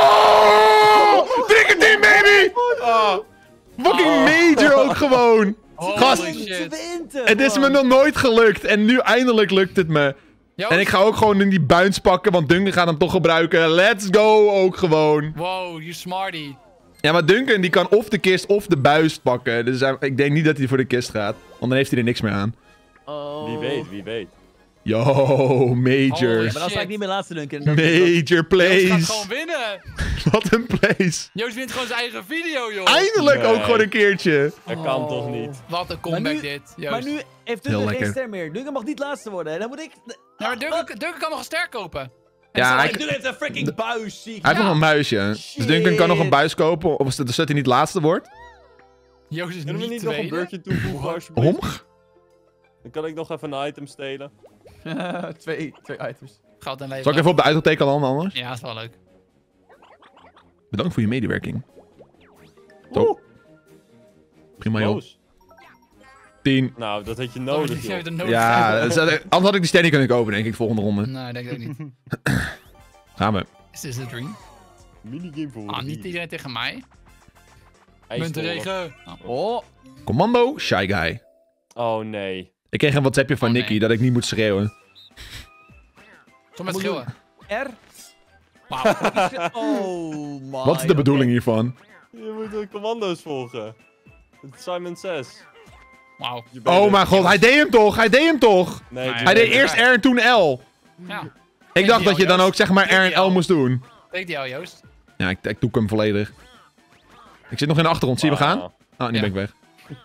Oh! 3 keer 10, baby! Fucking major ook gewoon. Holy Gast, shit. het is me nog nooit gelukt. En nu eindelijk lukt het me. Joost? En ik ga ook gewoon in die buins pakken, want Duncan gaat hem toch gebruiken. Let's go ook gewoon. Wow, you smarty. Ja, maar Duncan die kan of de kist of de buis pakken. Dus ik denk niet dat hij voor de kist gaat. Want dan heeft hij er niks meer aan. Oh. Wie weet, wie weet. Yo, Holy Major. Maar dan sta Shit. ik niet meer laatste Duncan. Major Joost gaat place. gewoon winnen. Wat een place. Joost wint gewoon zijn eigen video, joh. Eindelijk Nee. ook gewoon een keertje. Dat kan toch niet? Wat een comeback Maar nu- dit, Joost. Maar nu heeft Heel Duncan geen lekker. ster meer. Duncan mag niet laatste worden. En dan moet ik... Ja, maar Duncan kan nog een ster kopen. Ja, hij, Duncan heeft een freaking buis, zie ik. hij heeft nog een muisje. Dus Duncan kan nog een buis kopen. Of zodat hij niet laatste wordt. Joost is Kunnen we niet niet nog een tweede. beurtje toevoegen alsjeblieft? Omg? Dan kan ik nog even een item stelen. twee items. Goud en leven. Zal ik even op de uitroepteken landen anders? Ja, is wel leuk. Bedankt voor je medewerking. Top. Prima joh. Boos. 10. Nou, dat had je Oh, nodig, die joh. heeft er nodig. Ja, anders had ik die ster niet kunnen kopen, denk ik, volgende ronde. Nee, denk ik ook niet. Gaan we. Is this a dream? Minigame voor Ah, niet iedereen tegen mij. IJstorm. Muntenregen. Oh. Commando, Shy Guy. Oh nee. Ik kreeg een WhatsAppje van Oh, nee. Nicky dat ik niet moet schreeuwen. Kom met schreeuwen. R. Wauw. Oh my. Wat is de bedoeling hiervan? Je moet de commando's volgen. Simon says. Wauw. Je bent Oh er. mijn god, hij deed hem toch? Hij deed hem toch? Nee, Nee. je Hij bent deed er. eerst R en toen L. Ja. Ik dacht dat je dan ook zeg maar R en L moest doen. Weet die al, Joost? Ja, ik doe hem volledig. Ik zit nog in de achtergrond, zie je we gaan? Ah, Oh, nu Ja. ben ik weg.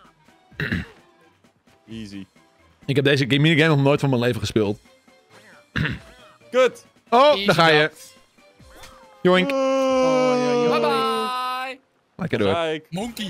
Easy. Ik heb deze minigame nog nooit van mijn leven gespeeld. Kut! Oh, Easy daar ga je. dat. Joink. Bye bye. Lekker door. Kijk. Monkey.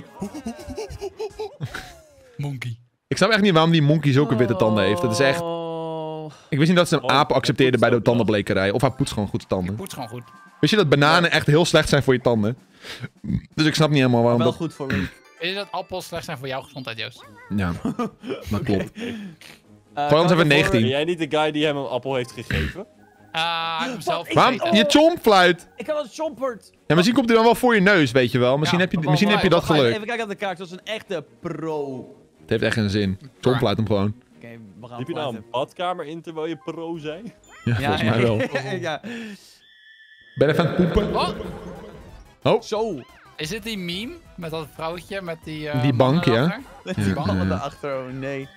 Monkey. Ik snap echt niet waarom die monkey zulke witte tanden heeft. Dat is echt... Oh. Ik wist niet dat ze een Oh, aap hij accepteerde poetst bij de ook wel. tandenblekerij. Of hij poetst gewoon goed tanden. Poets gewoon goed. Wist je dat bananen echt heel slecht zijn voor je tanden? Dus ik snap niet helemaal waarom Wel dat... goed voor me. Weet je dat appels slecht zijn voor jouw gezondheid, Joost? Ja, dat klopt. Kan Gooi ons ik even ervoor- 19. Ben jij niet de guy die hem een appel heeft gegeven? Hij heeft hem zelf Waarom? gegeten. Je chompfluit! Ik heb een chompert. Ja, misschien komt hij dan wel voor je neus, weet je wel. Misschien Ja, heb je dat geluk. Even kijken op de kaart. Dat is een echte pro. Het heeft echt geen zin. Chompfluit hem gewoon. Oké, we gaan Liep je nou een badkamer in terwijl je pro zei? Ja, volgens mij wel. ja. Ben je even aan het poepen? Wat? Zo. Is dit die meme met dat vrouwtje met die... Die bank, mannen ja. erachter? Met die man ja. daarachter. Oh nee.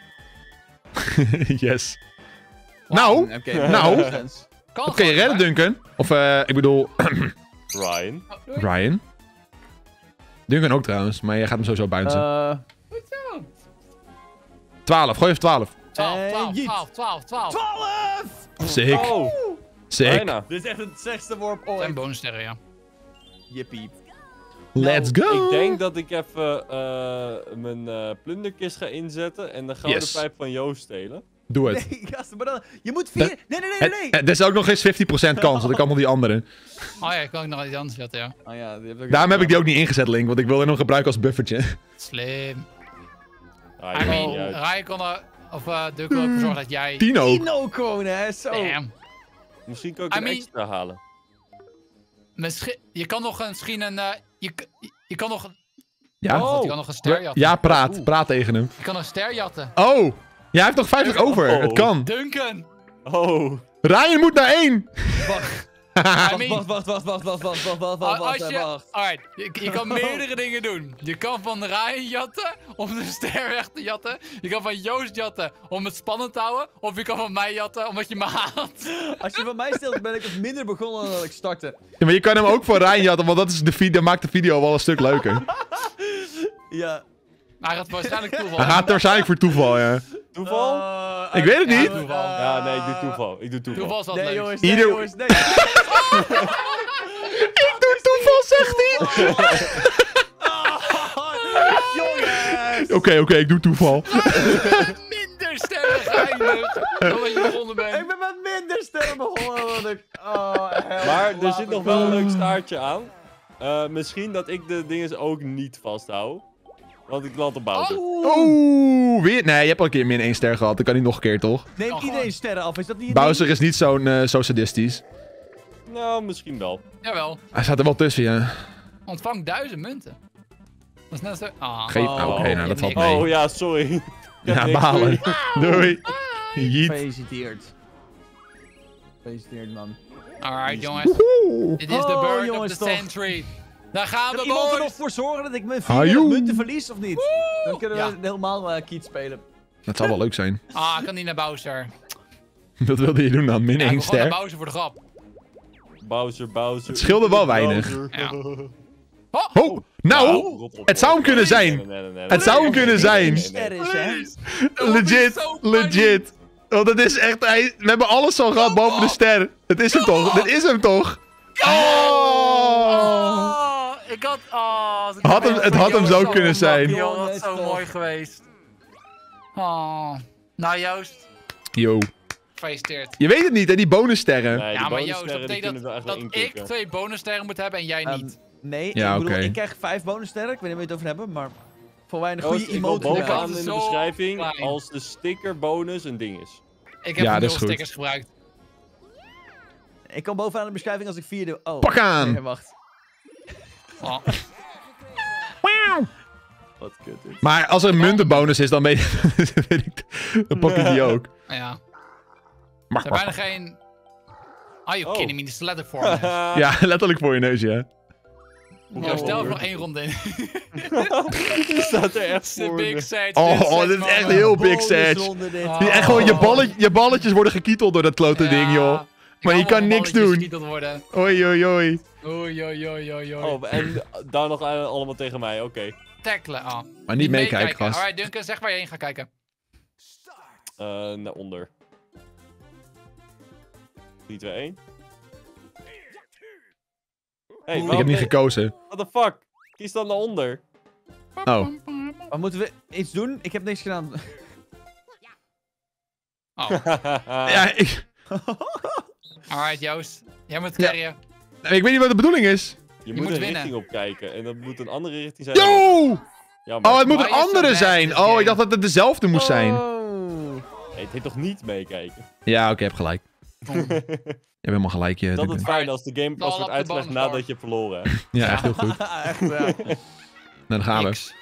Yes. Nou, Oké, Nou. nonsens. Kan wat kun je gewoon, redden, hè? Duncan? Of, ik bedoel, Ryan. Oh, doei. Ryan. Duncan ook trouwens, maar jij gaat hem sowieso buiten. 12, gooi even 12. 12, Jeet. 12. 12! Sick. Oh, Sick. bijna. Dit is echt het slechtste worp En ooit. bonussterren, ja. Jippie. Let's go. Ik denk dat ik even mijn plunderkist ga inzetten en de gouden Yes. pijp van Joost stelen. Doe het. Nee, gasten, maar dan... Je moet 4... Nee. Er is ook nog eens 50% kans, want ik kan nog die andere. Oh ja, ik kan ook nog iets anders zetten, ja. Oh ja, die heb ik Daarom heb ik die ook niet ingezet, Link, want ik wil hem gebruiken als buffertje. Slim. Ah, I je mean, niet uit. Ryan kon er... Of Duke wil ervoor zorgen dat jij... 10 ook. Tino gewoon, hè. Zo. Damn. Misschien kan ik I een mean- extra halen. Je kan nog misschien een... Je kan nog... Ja? Oh, je kan nog een ster jatten. Ja, praat. Praat tegen hem. Je kan een ster jatten. Oh! Ja, hij heeft nog 50 over. Oh. Het kan. Duncan! Oh, Ryan moet naar 1. I mean, Wacht. als je... Wacht. Alright, je kan meerdere dingen doen. Je kan van Ryan jatten om de ster weg te jatten. Je kan van Joost jatten om het spannend te houden. Of je kan van mij jatten omdat je me haat. Als je van mij stilt, ben ik wat minder begonnen dan dat ik startte. Ja, maar je kan hem ook voor Ryan jatten, want dat, is de video, maakt de video wel een stuk leuker. Ja. Hij gaat waarschijnlijk Hij toevallen. gaat waarschijnlijk voor toeval, ja. toeval? Ik weet het niet. Ja, toeval. Ja, nee, ik doe toeval. Ik doe toeval. Toeval is wat Nee, leuk. jongens. Ieder- Nee, jongens. Nee. Ik doe toeval, zegt hij. Jongens. Oké, ik doe toeval. Minder sterren geinig dan dat je begonnen bent. Ik ben met minder sterren begonnen dan ik... Oh, hell. Maar er Laat zit me nog wel een gaan. leuk staartje aan. Misschien dat ik de dingen ook niet vasthoud. Want ik land op Bowser. Oeh, weer? Nee, je hebt al een keer min 1 ster gehad. Dat kan niet nog een keer, toch? Neem Oh, iedereen sterren af. Is dat niet... Bowser is niet zo sadistisch. Nou, misschien wel. Jawel. Hij staat er wel tussen, ja. Ontvang 1000 munten. Dat is net zo... Ah. Geef... Oké, nou dat valt mee. Oh ja, sorry. Ja, balen. Doei. Yeet. Gefeliciteerd. Gefeliciteerd, man. Alright, jongens. Dit is de bird jongens, of the toch. century. Daar gaan Kan we, iemand er nog boys. voor zorgen dat ik mijn Hajoe. 4 munten verlies, of niet? Dan kunnen we Ja. helemaal Kiet spelen. Dat zal wel leuk zijn. Ah, ik kan niet naar Bowser. Wat wilde je doen dan? Min Ja, 1 ik wil gewoon ster? naar Bowser voor de grap. Bowser. Het scheelde wel weinig. Ja. Oh, nou, rot op. het zou hem kunnen zijn. Nee. Het zou hem kunnen zijn. Ster is, hè? Legit. Want het is echt... We hebben alles al gehad behalve de ster. Het is hem toch? Dit is hem toch? Oh! Ik had... Het had hem zo kunnen zijn. Joh, dat is zo mooi geweest. Oh. Nou, Joost. Yo. Gefeliciteerd. Je weet het niet, hè? Die bonussterren. Nee, die Ja, maar Joost, dat bonussterren, die betekent kunnen we echt dat wel ik inpikken. 2 bonussterren moet hebben en jij niet. Nee, Ja, ik bedoel, oké. ik krijg 5 bonussterren. Ik weet niet waar je het over hebben, maar voor weinig Joost, goede ik wil emotie. bovenaan Dat is in de zo beschrijving klein. als de sticker bonus een ding is. Ik heb Ja, dat 0 is goed. stickers gebruikt. Ik kan bovenaan de beschrijving als ik 4 doe. Oh. Pak aan! Nee, wacht. Oh. Wat kut is. Maar als er een muntenbonus is, dan weet ik... Dan pak ik die ook. Ja. Mag, Er zijn bijna geen... Are you Oh. kidding me? Dit is letterlijk voor me. Ja, letterlijk voor je neus, ja. Joost, stel er nog 1 ronde in. Die staat er echt De voor big me. set. Oh, dit is echt heel big Sage. Bonusronde dit. Ah. Die echt gewoon je balletjes worden gekieteld door dat klote ding, joh. Maar je kan niks doen. Worden. Oei, oei, oei. Oei, oei, oei, oei, oei. Oh, en daar nog allemaal tegen mij, oké. Tackelen. Oh. Maar niet meekijken, gast. Alright, Duncan, zeg waar je heen gaat kijken. Naar onder. 3, 2, 1. Hey, Ik heb niet gekozen. What the fuck? Kies dan naar onder. Oh. Maar moeten we iets doen? Ik heb niks gedaan. Oh. Ja, Alright, Joost. Jij moet Ja. carryen. ik weet niet wat de bedoeling is. Je moet moet een winnen. richting op kijken. En dat moet een andere richting zijn. Yo! Ja, maar Oh, het moet Why een is so andere bad zijn. this Oh, game? ik dacht dat het dezelfde moest zijn. Oh. hey, het heet toch niet meekijken? Ja, oké, je hebt gelijk. Je hebt helemaal gelijk. Dat is Duncan. het fijn als de game pas All wordt up the uitgelegd bonus nadat bar. je hebt verloren hebt. Ja, echt heel goed. Echt, ja. Nou, dan gaan we. Niks.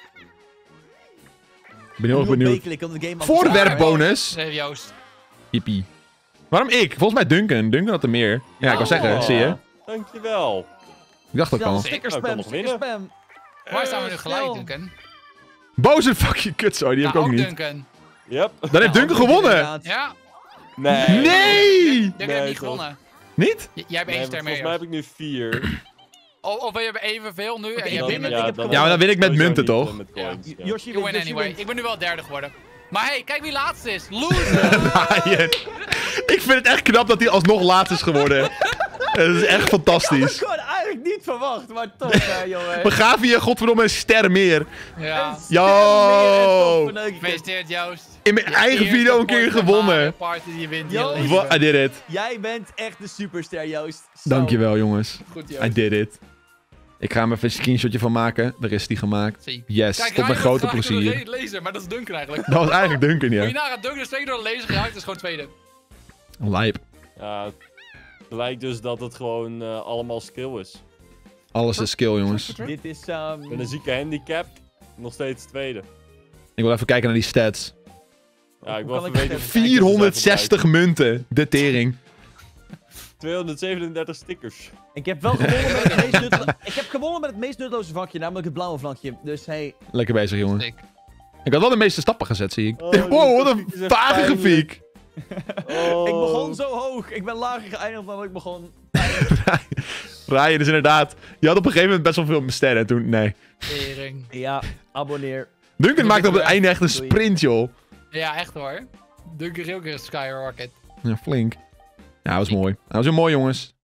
Ik ben heel erg benieuwd. Wekelijk om de game af te Voorwerpbonus. Zeg Joost. Yippie. Waarom ik? Volgens mij Duncan. Duncan had er meer. Ja, ik wou zeggen, zie je. Dankjewel. Ik dacht ook Snel, al. stickerspam, Nou, ik kan nog stickerspam. Waar staan we nu gelijk, snel. Duncan? Bowser fucking kutzooi, die heb ik Nou, ook niet. Duncan. Yep. Dan heeft Duncan gewonnen. Inderdaad. Ja, Nee. Nee! Duncan heeft niet toch. gewonnen. Niet? Jij hebt Nee, 1 want ster volgens meer. mij heb ik nu 4. Of we hebben evenveel nu en ik jij win wint met- met... ik heb Ja, maar dan win ik met Sowieso munten, niet, toch? met coins, ja. Yoshi You wint, win Yoshi anyway. wint. Ik ben nu wel derde geworden. Maar hey, kijk wie laatste is. Loser! Ryan. Ik vind het echt knap dat hij alsnog laatst is geworden. Het is echt Ik had het fantastisch. gewoon eigenlijk niet verwacht, maar toch, hè, jongen. We gaven je godverdomme een ster meer. Ja. Yo! Gefeliciteerd, Joost. In mijn eigen Eerste video een keer point van gewonnen. Mario Party die je wint in je Joost. leven. What? I did it. Jij bent echt de superster, Joost. Zo. Dankjewel, jongens. Goed, I Joost. did it. Ik ga hem even een screenshotje van maken. Daar is die gemaakt. Zie. Yes, Kijk, tot mijn Ryan grote wordt geraakt door plezier. de laser, maar dat is Duncan eigenlijk. Dat was eigenlijk Duncan, Moet je ja. nagaan, Duncan is 2 keer door de laser geraakt, is gewoon tweede. Lijp. Ja, het lijkt dus dat het gewoon allemaal skill is. Alles is skill, jongens. Dit is, Met een zieke handicap, nog steeds tweede. Ik wil even kijken naar die stats. Ja, ik Hoe wil kan even ik weten... het of ik het 460 munten. De tering. 237 stickers. Ik heb wel gewonnen met het meest nutteloze... Ik heb gewonnen met het meest nutteloze vakje, namelijk het blauwe vlakje. Dus hey, Lekker bezig, jongen. Sick. Ik had wel de meeste stappen gezet, zie ik. Oh, die Wow, wat een grafiek is echt vage pijnlijk. grafiek. Oh. ik begon zo hoog. Ik ben lager geëindigd dan ik begon. Ryan, dus inderdaad. Je had op een gegeven moment best wel veel sterren. En toen, nee. Tering. Ja, abonneer. Duncan Doe maakte op ik het wel. einde echt een Doei. sprint, joh. Ja, echt hoor. Duncan Rilke is Skyrocket. Ja, flink. Ja, dat was mooi. Dat was weer mooi, jongens.